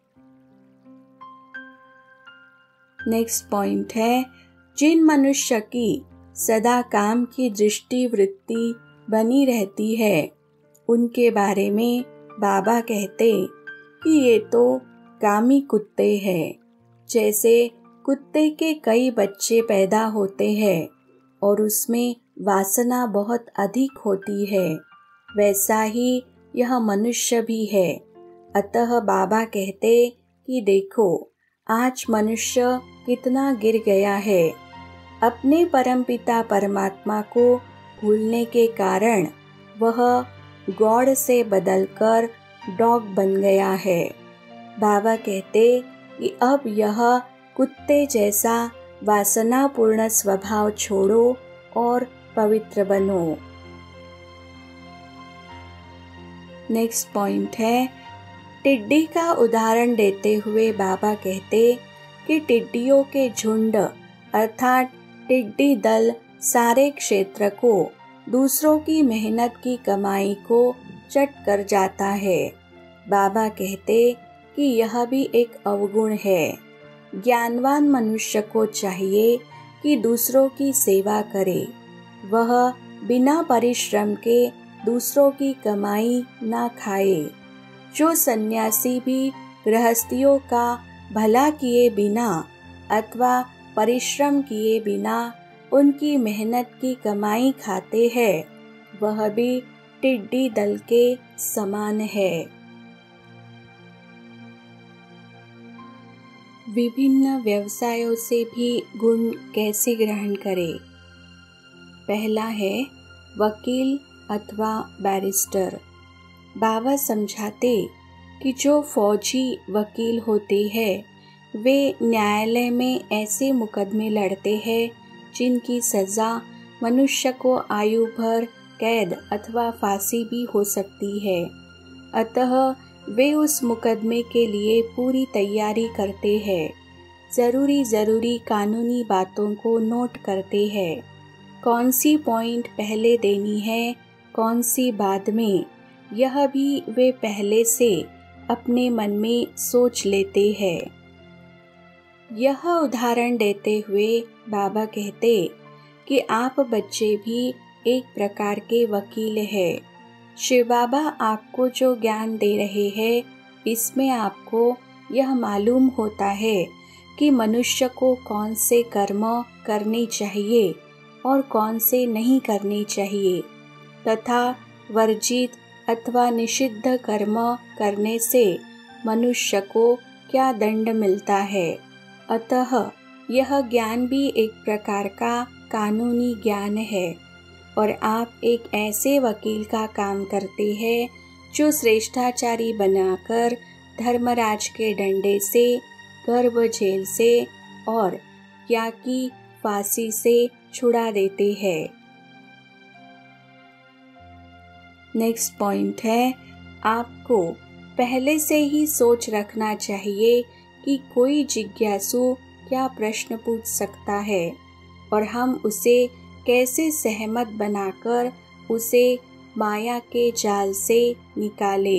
नेक्स्ट पॉइंट है, जिन मनुष्य की सदा काम की दृष्टि वृत्ति बनी रहती है उनके बारे में बाबा कहते कि ये तो कामी कुत्ते हैं। जैसे कुत्ते के कई बच्चे पैदा होते हैं और उसमें वासना बहुत अधिक होती है, वैसा ही यह मनुष्य भी है। अतः बाबा कहते कि देखो आज मनुष्य कितना गिर गया है। अपने परमपिता परमात्मा को भूलने के कारण वह गॉड से बदलकर डॉग बन गया है। बाबा कहते कि अब यह कुत्ते जैसा वासनापूर्ण स्वभाव छोड़ो और पवित्र बनो। नेक्स्ट पॉइंट है, टिड्डी का उदाहरण देते हुए बाबा कहते कि टिड्डियों के झुंड अर्थात टिड्डी दल सारे क्षेत्र को दूसरों की मेहनत की कमाई को चट कर जाता है। बाबा कहते कि यह भी एक अवगुण है। ज्ञानवान मनुष्य को चाहिए कि दूसरों की सेवा करे, वह बिना परिश्रम के दूसरों की कमाई ना खाए। जो सन्यासी भी गृहस्थियों का भला किए बिना अथवा परिश्रम किए बिना उनकी मेहनत की कमाई खाते हैं, वह भी टिड्डी दल के समान है। विभिन्न व्यवसायों से भी गुण कैसे ग्रहण करें। पहला है वकील अथवा बैरिस्टर। बाबा समझाते कि जो फौजी वकील होते हैं वे न्यायालय में ऐसे मुकदमे लड़ते हैं जिनकी सज़ा मनुष्य को आयु भर कैद अथवा फांसी भी हो सकती है। अतः वे उस मुकदमे के लिए पूरी तैयारी करते हैं। ज़रूरी कानूनी बातों को नोट करते हैं। कौन सी पॉइंट पहले देनी है, कौन सी बाद में, यह भी वे पहले से अपने मन में सोच लेते हैं। यह उदाहरण देते हुए बाबा कहते कि आप बच्चे भी एक प्रकार के वकील हैं। शिव बाबा आपको जो ज्ञान दे रहे हैं इसमें आपको यह मालूम होता है कि मनुष्य को कौन से कर्म करने चाहिए और कौन से नहीं करने चाहिए तथा वर्जित अथवा निषिद्ध कर्म करने से मनुष्य को क्या दंड मिलता है। अतः यह ज्ञान भी एक प्रकार का कानूनी ज्ञान है और आप एक ऐसे वकील का काम करते हैं जो श्रेष्ठाचारी बनाकर धर्मराज के डंडे से, गर्भ जेल से और या की फांसी से छुड़ा देते हैं। नेक्स्ट पॉइंट है, आपको पहले से ही सोच रखना चाहिए कि कोई जिज्ञासु क्या प्रश्न पूछ सकता है और हम उसे कैसे सहमत बनाकर उसे माया के जाल से निकाले।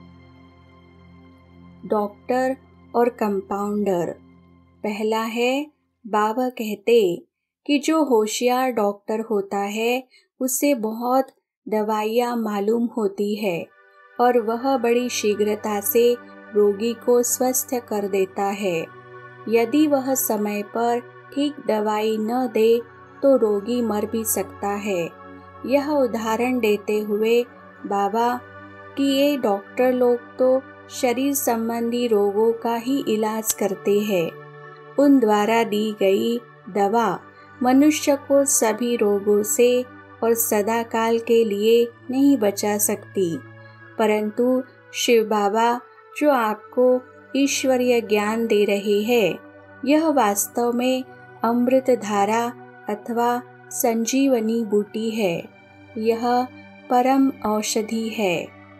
डॉक्टर और कंपाउंडर। पहला है, बाबा कहते कि जो होशियार डॉक्टर होता है उसे बहुत दवाइयाँ मालूम होती है और वह बड़ी शीघ्रता से रोगी को स्वस्थ कर देता है। यदि वह समय पर ठीक दवाई न दे तो रोगी मर भी सकता है। यह उदाहरण देते हुए बाबा कि ये डॉक्टर लोग तो शरीर संबंधी रोगों का ही इलाज करते हैं। उन द्वारा दी गई दवा मनुष्य को सभी रोगों से और सदा काल के लिए नहीं बचा सकती, परंतु शिव बाबा जो आपको ईश्वरीय ज्ञान दे रहे हैं, यह वास्तव में अमृत धारा अथवा संजीवनी बूटी है। यह परम औषधि है।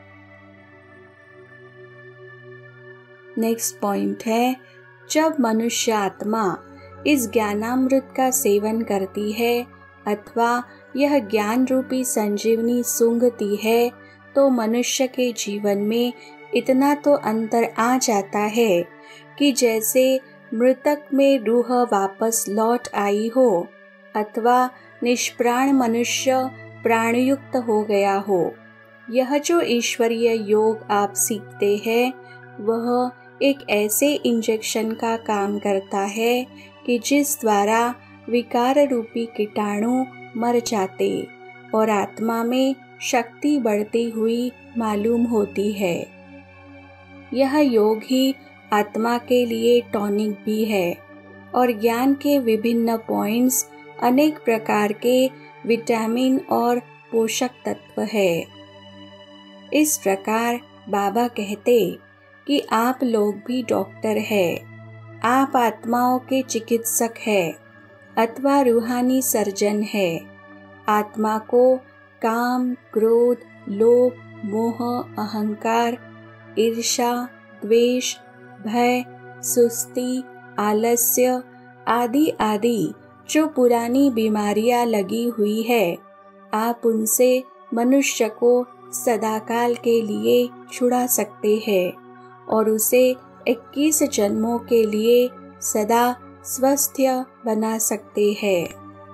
नेक्स्ट पॉइंट है, जब मनुष्य आत्मा इस ज्ञानामृत का सेवन करती है अथवा यह ज्ञान रूपी संजीवनी सूंघती है तो मनुष्य के जीवन में इतना तो अंतर आ जाता है कि जैसे मृतक में रूह वापस लौट आई हो अथवा निष्प्राण मनुष्य प्राणयुक्त हो गया हो। यह जो ईश्वरीय योग आप सीखते हैं वह एक ऐसे इंजेक्शन का काम करता है कि जिस द्वारा विकार रूपी कीटाणु मर जाते और आत्मा में शक्ति बढ़ती हुई मालूम होती है। यह योग ही आत्मा के लिए टॉनिक भी है और ज्ञान के विभिन्न पॉइंट्स अनेक प्रकार के विटामिन और पोषक तत्व है। इस प्रकार बाबा कहते कि आप लोग भी डॉक्टर हैं। आप आत्माओं के चिकित्सक हैं अथवा रूहानी सर्जन है। आत्मा को काम, क्रोध, लोभ, मोह, अहंकार, ईर्ष्या, द्वेष, भय, सुस्ती, आलस्य आदि आदि जो पुरानी बीमारियां लगी हुई है, आप उनसे मनुष्य को सदाकाल के लिए छुड़ा सकते हैं और उसे 21 जन्मों के लिए सदा स्वस्थ बना सकते हैं।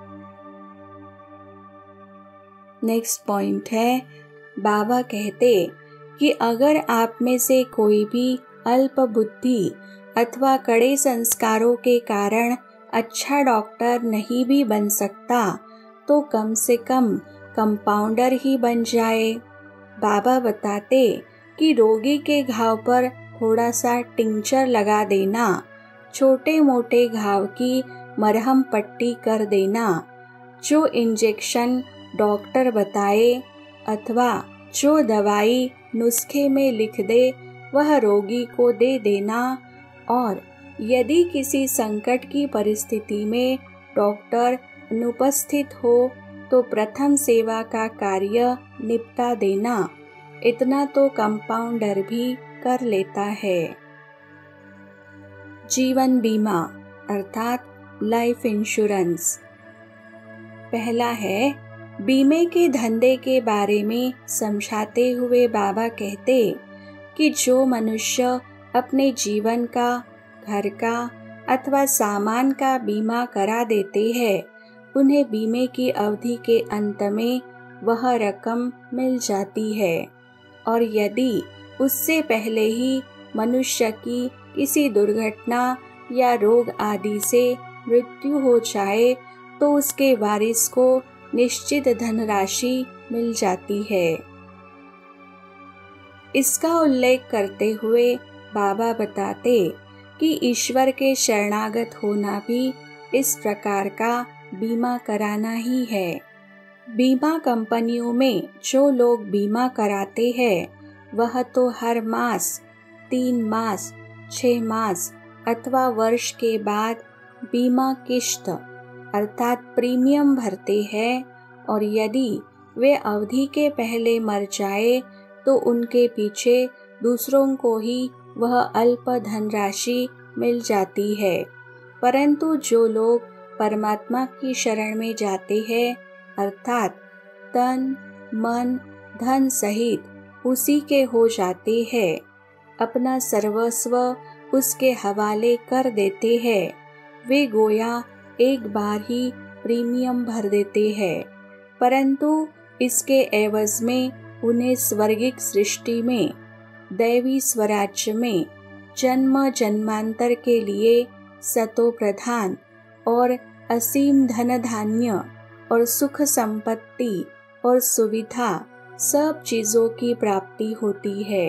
नेक्स्ट पॉइंट है, बाबा कहते कि अगर आप में से कोई भी अल्प बुद्धि अथवा कड़े संस्कारों के कारण अच्छा डॉक्टर नहीं भी बन सकता तो कम से कम कंपाउंडर ही बन जाए। बाबा बताते कि रोगी के घाव पर थोड़ा सा टिंचर लगा देना, छोटे मोटे घाव की मरहम पट्टी कर देना, जो इंजेक्शन डॉक्टर बताए अथवा जो दवाई नुस्खे में लिख दे वह रोगी को दे देना और यदि किसी संकट की परिस्थिति में डॉक्टर अनुपस्थित हो तो प्रथम सेवा का कार्य निपटा देना, इतना तो कंपाउंडर भी कर लेता है। जीवन बीमा अर्थात लाइफ इंश्योरेंस। पहला है, बीमे के धंधे के बारे में समझाते हुए बाबा कहते कि जो मनुष्य अपने जीवन का, घर का अथवा सामान का बीमा करा देते हैं उन्हें बीमे की अवधि के अंत में वह रकम मिल जाती है और यदि उससे पहले ही मनुष्य की किसी दुर्घटना या रोग आदि से मृत्यु हो जाए तो उसके वारिस को निश्चित धनराशि मिल जाती है। इसका उल्लेख करते हुए बाबा बताते कि ईश्वर के शरणागत होना भी इस प्रकार का बीमा कराना ही है। बीमा कंपनियों में जो लोग बीमा कराते हैं वह तो हर मास, 3 मास, 6 मास अथवा वर्ष के बाद बीमा किश्त अर्थात प्रीमियम भरते हैं, और यदि वे अवधि के पहले मर जाए तो उनके पीछे दूसरों को ही वह अल्प धनराशि मिल जाती है। परंतु जो लोग परमात्मा की शरण में जाते हैं अर्थात तन मन धन सहित उसी के हो जाते हैं, अपना सर्वस्व उसके हवाले कर देते हैं, वे गोया एक बार ही प्रीमियम भर देते हैं, परंतु इसके एवज में उन्हें स्वर्गिक सृष्टि में, दैवी स्वराज्य में जन्म जन्मांतर के लिए सतो प्रधान और असीम धन धान्य और सुख संपत्ति और सुविधा सब चीजों की प्राप्ति होती है।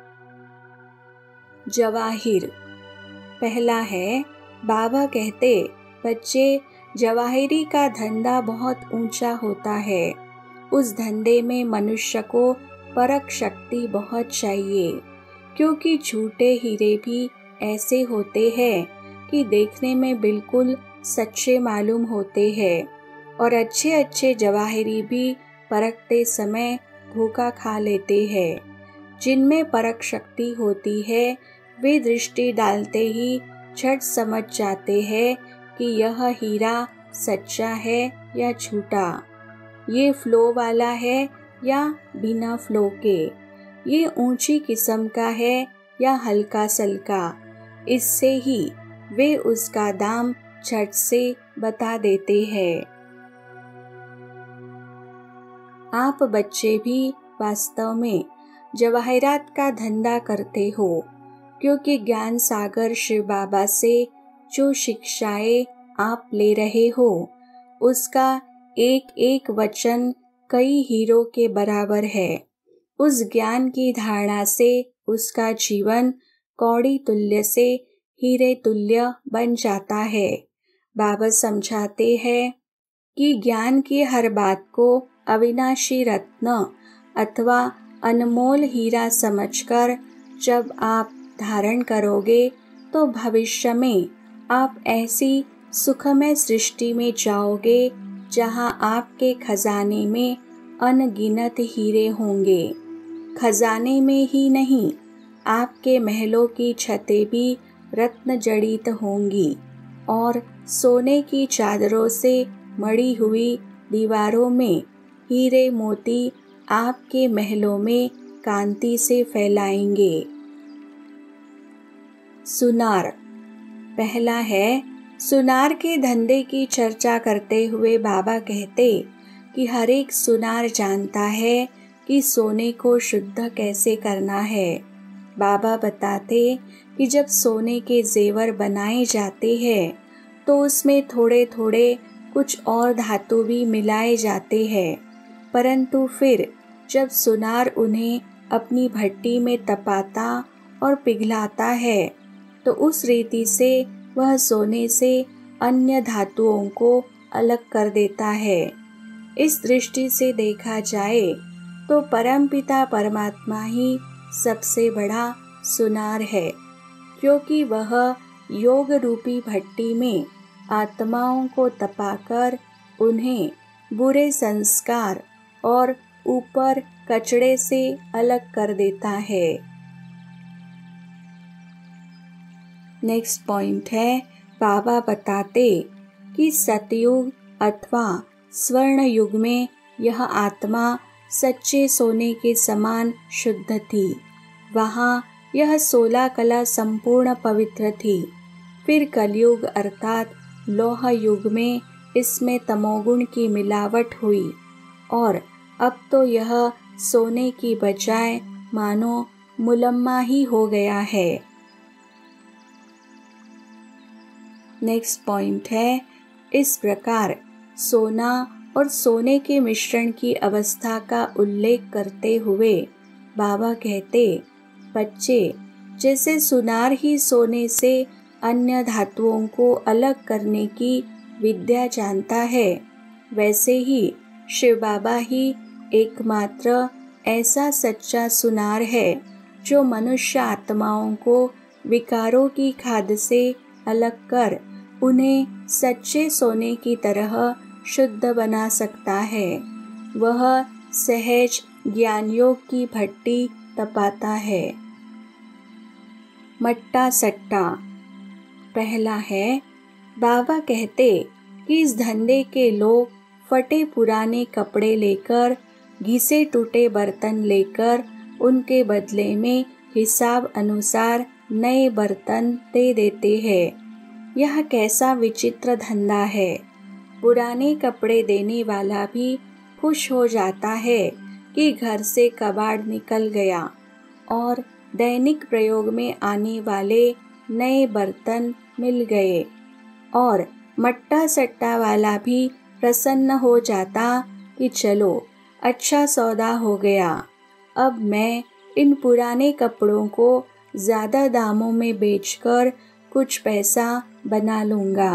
जवाहिर। पहला है, बाबा कहते बच्चे जवाहिरी का धंधा बहुत ऊंचा होता है। उस धंधे में मनुष्य को परख शक्ति बहुत चाहिए, क्योंकि झूठे हीरे भी ऐसे होते हैं कि देखने में बिल्कुल सच्चे मालूम होते हैं, और अच्छे अच्छे जवाहिरी भी परखते समय धोखा खा लेते हैं। जिनमें परख शक्ति होती है वे दृष्टि डालते ही झट समझ जाते हैं कि यह हीरा सच्चा है या झूठा, ये फ्लो वाला है या बिना फ्लो के, ये ऊंची किस्म का है या हल्का सल्का। इससे ही वे उसका दाम झट से बता देते हैं। आप बच्चे भी वास्तव में जवाहिरात का धंधा करते हो, क्योंकि ज्ञान सागर शिव बाबा से जो शिक्षाएं आप ले रहे हो उसका एक एक वचन कई हीरो के बराबर है। उस ज्ञान की धारणा से उसका जीवन कौड़ी तुल्य से हीरे तुल्य बन जाता है। बाबा समझाते हैं कि ज्ञान की हर बात को अविनाशी रत्न अथवा अनमोल हीरा समझकर जब आप धारण करोगे तो भविष्य में आप ऐसी सुखमय सृष्टि में जाओगे जहां आपके खजाने में अनगिनत हीरे होंगे। खजाने में ही नहीं, आपके महलों की छतें भी रत्न जड़ित होंगी, और सोने की चादरों से मढ़ी हुई दीवारों में हीरे मोती आपके महलों में कांति से फैलाएंगे। सुनार। पहला है, सुनार के धंधे की चर्चा करते हुए बाबा कहते कि हर एक सुनार जानता है कि सोने को शुद्ध कैसे करना है। बाबा बताते कि जब सोने के जेवर बनाए जाते हैं तो उसमें थोड़े थोड़े कुछ और धातु भी मिलाए जाते हैं, परंतु फिर जब सुनार उन्हें अपनी भट्टी में तपाता और पिघलाता है तो उस रीति से वह सोने से अन्य धातुओं को अलग कर देता है। इस दृष्टि से देखा जाए तो परमपिता परमात्मा ही सबसे बड़ा सुनार है, क्योंकि वह योग रूपी भट्टी में आत्माओं को तपाकर उन्हें बुरे संस्कार और ऊपर कचड़े से अलग कर देता है। नेक्स्ट पॉइंट है, बाबा बताते कि सतयुग अथवा स्वर्ण युग में यह आत्मा सच्चे सोने के समान शुद्ध थी। वहाँ यह 16 कला संपूर्ण पवित्र थी। फिर कलयुग अर्थात लोह युग में इसमें तमोगुण की मिलावट हुई और अब तो यह सोने की बजाय मानो मुलम्मा ही हो गया है। नेक्स्ट पॉइंट है, इस प्रकार सोना और सोने के मिश्रण की अवस्था का उल्लेख करते हुए बाबा कहते, बच्चे जैसे सुनार ही सोने से अन्य धातुओं को अलग करने की विद्या जानता है, वैसे ही शिव बाबा ही एकमात्र ऐसा सच्चा सुनार है जो मनुष्य आत्माओं को विकारों की खाद से अलग कर उन्हें सच्चे सोने की तरह शुद्ध बना सकता है। वह सहज ज्ञान योग की भट्टी तपाता है। मट्टा सट्टा। पहला है, बाबा कहते कि इस धंधे के लोग फटे पुराने कपड़े लेकर, घिसे टूटे बर्तन लेकर उनके बदले में हिसाब अनुसार नए बर्तन दे देते हैं। यह कैसा विचित्र धंधा है। पुराने कपड़े देने वाला भी खुश हो जाता है कि घर से कबाड़ निकल गया और दैनिक प्रयोग में आने वाले नए बर्तन मिल गए, और मट्टा सट्टा वाला भी प्रसन्न हो जाता कि चलो अच्छा सौदा हो गया, अब मैं इन पुराने कपड़ों को ज़्यादा दामों में बेचकर कुछ पैसा बना लूँगा।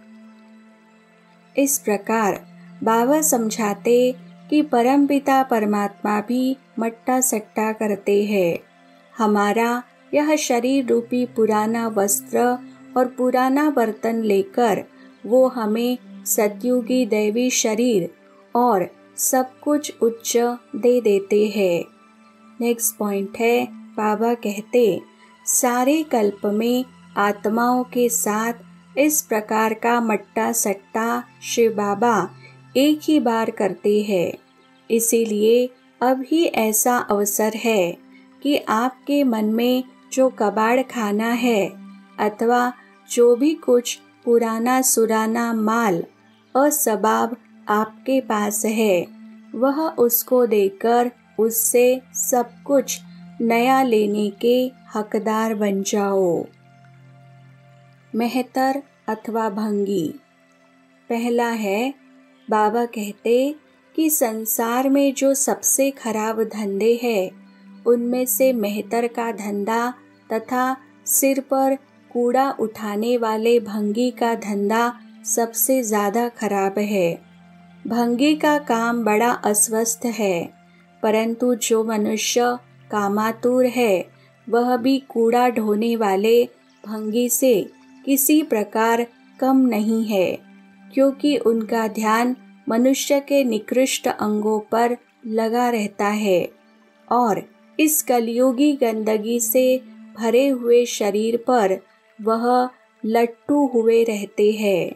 इस प्रकार बाबा समझाते कि परमपिता परमात्मा भी मट्टा सट्टा करते हैं। हमारा यह शरीर रूपी पुराना वस्त्र और पुराना बर्तन लेकर वो हमें सतयुगी दैवी शरीर और सब कुछ उच्च दे देते हैं। नेक्स्ट पॉइंट है, बाबा कहते सारे कल्प में आत्माओं के साथ इस प्रकार का मट्टा सट्टा शिव बाबा एक ही बार करते हैं। इसीलिए अब ही ऐसा अवसर है कि आपके मन में जो कबाड़ खाना है अथवा जो भी कुछ पुराना सुराना माल और सबाब आपके पास है, वह उसको देकर उससे सब कुछ नया लेने के हकदार बन जाओ। मेहतर अथवा भंगी। पहला है, बाबा कहते कि संसार में जो सबसे खराब धंधे हैं उनमें से मेहतर का धंधा तथा सिर पर कूड़ा उठाने वाले भंगी का धंधा सबसे ज़्यादा खराब है। भंगी का काम बड़ा अस्वस्थ है, परंतु जो मनुष्य कामातुर है वह भी कूड़ा ढोने वाले भंगी से किसी प्रकार कम नहीं है, क्योंकि उनका ध्यान मनुष्य के निकृष्ट अंगों पर लगा रहता है और इस कलयुगी गंदगी से भरे हुए शरीर पर वह लट्टू हुए रहते हैं।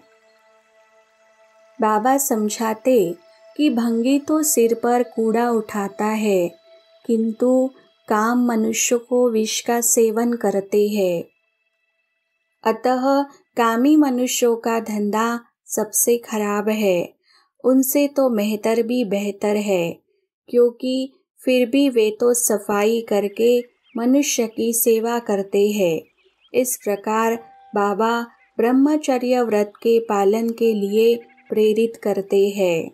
बाबा समझाते कि भंगी तो सिर पर कूड़ा उठाता है, किंतु काम मनुष्य को विष का सेवन करते हैं। अतः कामी मनुष्यों का धंधा सबसे खराब है। उनसे तो मेहतर भी बेहतर है, क्योंकि फिर भी वे तो सफाई करके मनुष्य की सेवा करते हैं। इस प्रकार बाबा ब्रह्मचर्य व्रत के पालन के लिए प्रेरित करते हैं।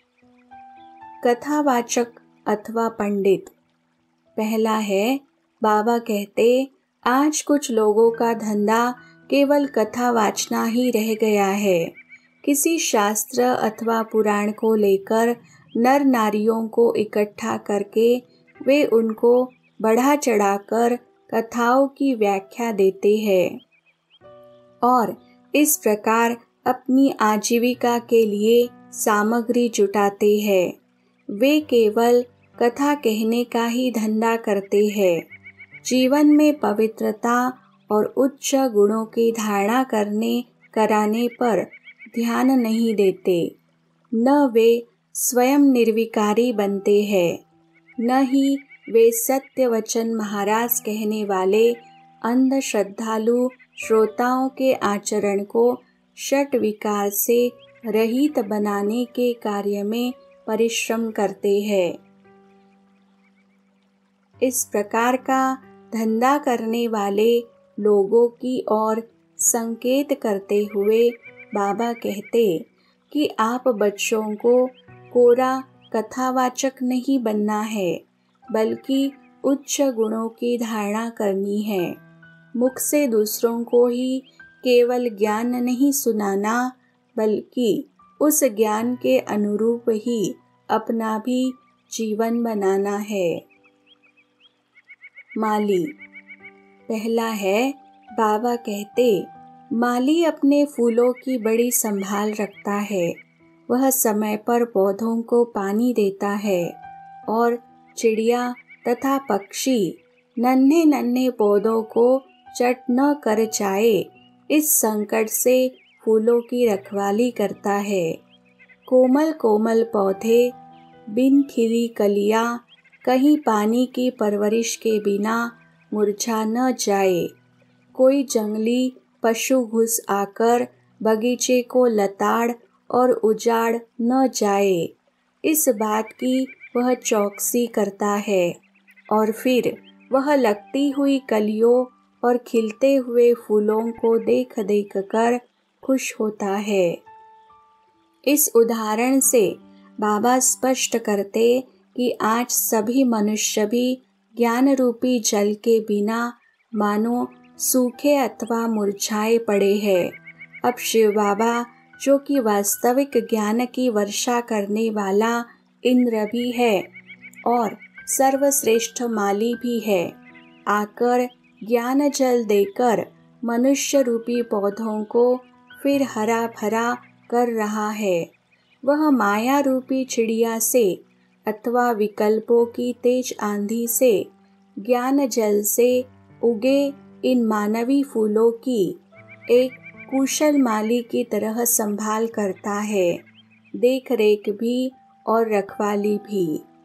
कथावाचक अथवा पंडित। पहला है, बाबा कहते आज कुछ लोगों का धंधा केवल कथा वाचना ही रह गया है। किसी शास्त्र अथवा पुराण को लेकर नर नारियों को इकट्ठा करके वे उनको बढ़ा चढ़ाकर कथाओं की व्याख्या देते हैं और इस प्रकार अपनी आजीविका के लिए सामग्री जुटाते हैं। वे केवल कथा कहने का ही धंधा करते हैं। जीवन में पवित्रता और उच्च गुणों की धारणा कराने पर ध्यान नहीं देते। न वे स्वयं निर्विकारी बनते हैं, न ही वे सत्य वचन महाराज कहने वाले अंध श्रद्धालु श्रोताओं के आचरण को षट विकार से रहित बनाने के कार्य में परिश्रम करते हैं। इस प्रकार का धंधा करने वाले लोगों की ओर संकेत करते हुए बाबा कहते कि आप बच्चों को कोरा कथावाचक नहीं बनना है, बल्कि उच्च गुणों की धारणा करनी है। मुख से दूसरों को ही केवल ज्ञान नहीं सुनाना, बल्कि उस ज्ञान के अनुरूप ही अपना भी जीवन बनाना है। माली। पहला है, बाबा कहते, माली अपने फूलों की बड़ी संभाल रखता है। वह समय पर पौधों को पानी देता है और चिड़िया तथा पक्षी नन्हे नन्हे पौधों को चट न कर जाए, इस संकट से फूलों की रखवाली करता है। कोमल कोमल पौधे, बिन खिली कलियां, कहीं पानी की परवरिश के बिना मुरझा न जाए। कोई जंगली पशु घुस आकर बगीचे को लताड़ और उजाड़ न जाए, इस बात की वह चौकसी करता है। और फिर वह लगती हुई कलियों और खिलते हुए फूलों को देख देख कर खुश होता है। इस उदाहरण से बाबा स्पष्ट करते कि आज सभी मनुष्य भी ज्ञान रूपी जल के बिना मानो सूखे अथवा मुरझाए पड़े हैं। अब शिव बाबा, जो कि वास्तविक ज्ञान की वर्षा करने वाला इंद्र भी है और सर्वश्रेष्ठ माली भी है, आकर ज्ञान जल देकर मनुष्य रूपी पौधों को फिर हरा भरा कर रहा है। वह माया रूपी चिड़िया से अथवा विकल्पों की तेज आंधी से, ज्ञान जल से उगे इन मानवी फूलों की एक कुशल माली की तरह संभाल करता है, देख रेख भी और रखवाली भी।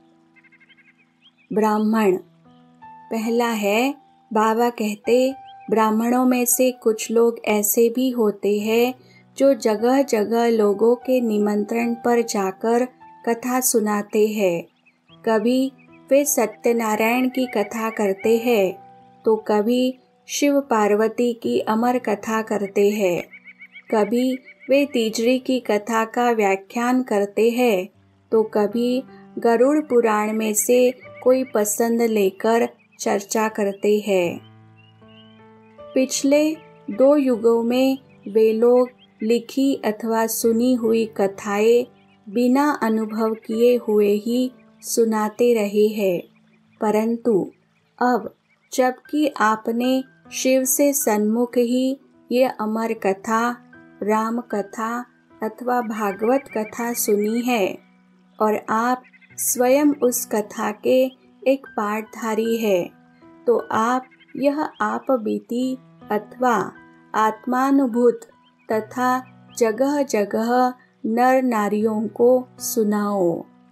ब्राह्मण। पहला है, बाबा कहते, ब्राह्मणों में से कुछ लोग ऐसे भी होते हैं जो जगह जगह लोगों के निमंत्रण पर जाकर कथा सुनाते हैं। कभी वे सत्यनारायण की कथा करते हैं, तो कभी शिव पार्वती की अमर कथा करते हैं। कभी वे तीजरी की कथा का व्याख्यान करते हैं, तो कभी गरुड़ पुराण में से कोई पसंद लेकर चर्चा करते हैं। पिछले 2 युगों में वे लोग लिखी अथवा सुनी हुई कथाएं बिना अनुभव किए हुए ही सुनाते रहे हैं, परंतु अब जबकि आपने शिव से सन्मुख ही ये अमर कथा, राम कथा अथवा भागवत कथा सुनी है और आप स्वयं उस कथा के एक पाठधारी है, तो आप यह आप बीती अथवा आत्मानुभूत तथा जगह जगह नर नारियों को सुनाओ।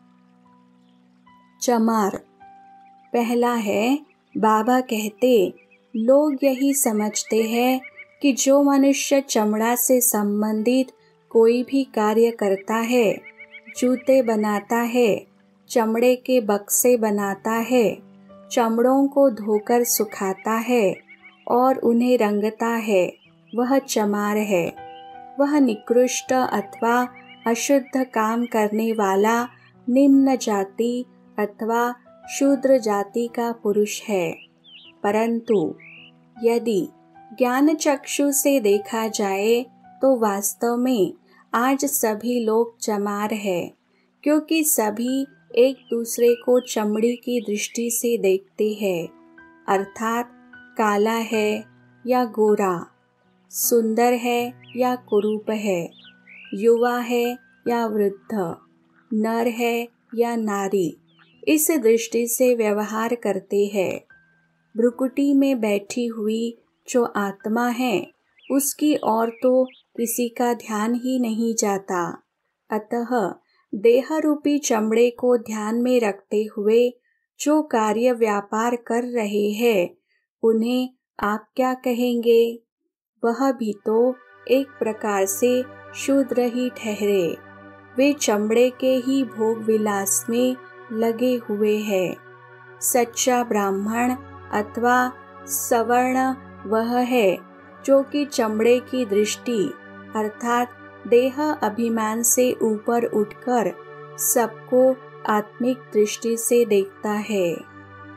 चमार। पहला है, बाबा कहते, लोग यही समझते हैं कि जो मनुष्य चमड़ा से संबंधित कोई भी कार्य करता है, जूते बनाता है, चमड़े के बक्से बनाता है, चमड़ों को धोकर सुखाता है और उन्हें रंगता है, वह चमार है। वह निकृष्ट अथवा अशुद्ध काम करने वाला निम्न जाति अथवा शूद्र जाति का पुरुष है। परंतु यदि ज्ञान चक्षु से देखा जाए तो वास्तव में आज सभी लोग चमार हैं, क्योंकि सभी एक दूसरे को चमड़ी की दृष्टि से देखते हैं, अर्थात काला है या गोरा, सुंदर है या कुरूप है, युवा है या वृद्ध, नर है या नारी, इस दृष्टि से व्यवहार करते हैं। भ्रुकुटी में बैठी हुई जो आत्मा है, उसकी ओर तो किसी का ध्यान ही नहीं जाता। अतः देह रूपी चमड़े को ध्यान में रखते हुए जो कार्य व्यापार कर रहे हैं, उन्हें आप क्या कहेंगे? वह भी तो एक प्रकार से शूद्र ही ठहरे। वे चमड़े के ही भोग विलास में लगे हुए हैं। सच्चा ब्राह्मण अथवा सवर्ण वह है जो कि चमड़े की दृष्टि अर्थात देह अभिमान से ऊपर उठकर सबको आत्मिक दृष्टि से देखता है।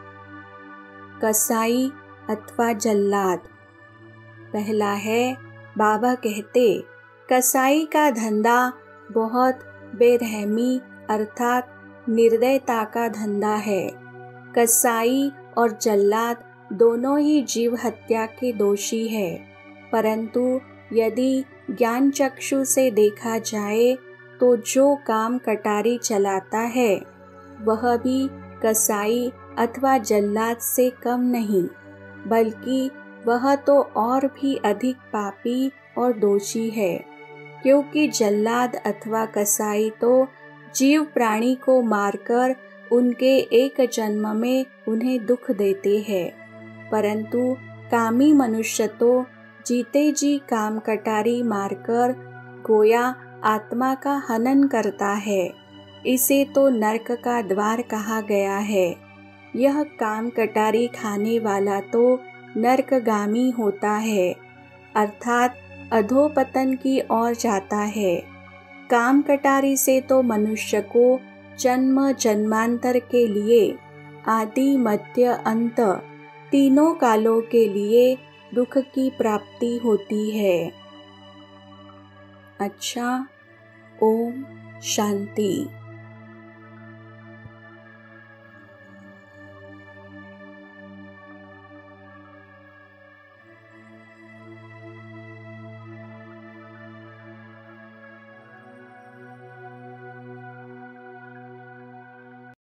कसाई अथवा जल्लाद। पहला है, बाबा कहते, कसाई का धंधा बहुत बेरहमी अर्थात निर्दयता का धंधा है। कसाई और जल्लाद दोनों ही जीव हत्या के दोषी है, परंतु यदि ज्ञान चक्षु से देखा जाए तो जो काम कटारी चलाता है वह भी कसाई अथवा जल्लाद से कम नहीं, बल्कि वह तो और भी अधिक पापी और दोषी है, क्योंकि जल्लाद अथवा कसाई तो जीव प्राणी को मारकर उनके एक जन्म में उन्हें दुख देते हैं, परंतु कामी मनुष्य तो जीते जी काम कटारी मारकर गोया आत्मा का हनन करता है। इसे तो नरक का द्वार कहा गया है। यह काम कटारी खाने वाला तो नरकगामी होता है, अर्थात अधोपतन की ओर जाता है। काम कटारी से तो मनुष्य को जन्म जन्मांतर के लिए आदि मध्य अंत तीनों कालों के लिए दुख की प्राप्ति होती है। अच्छा, ओम शांति।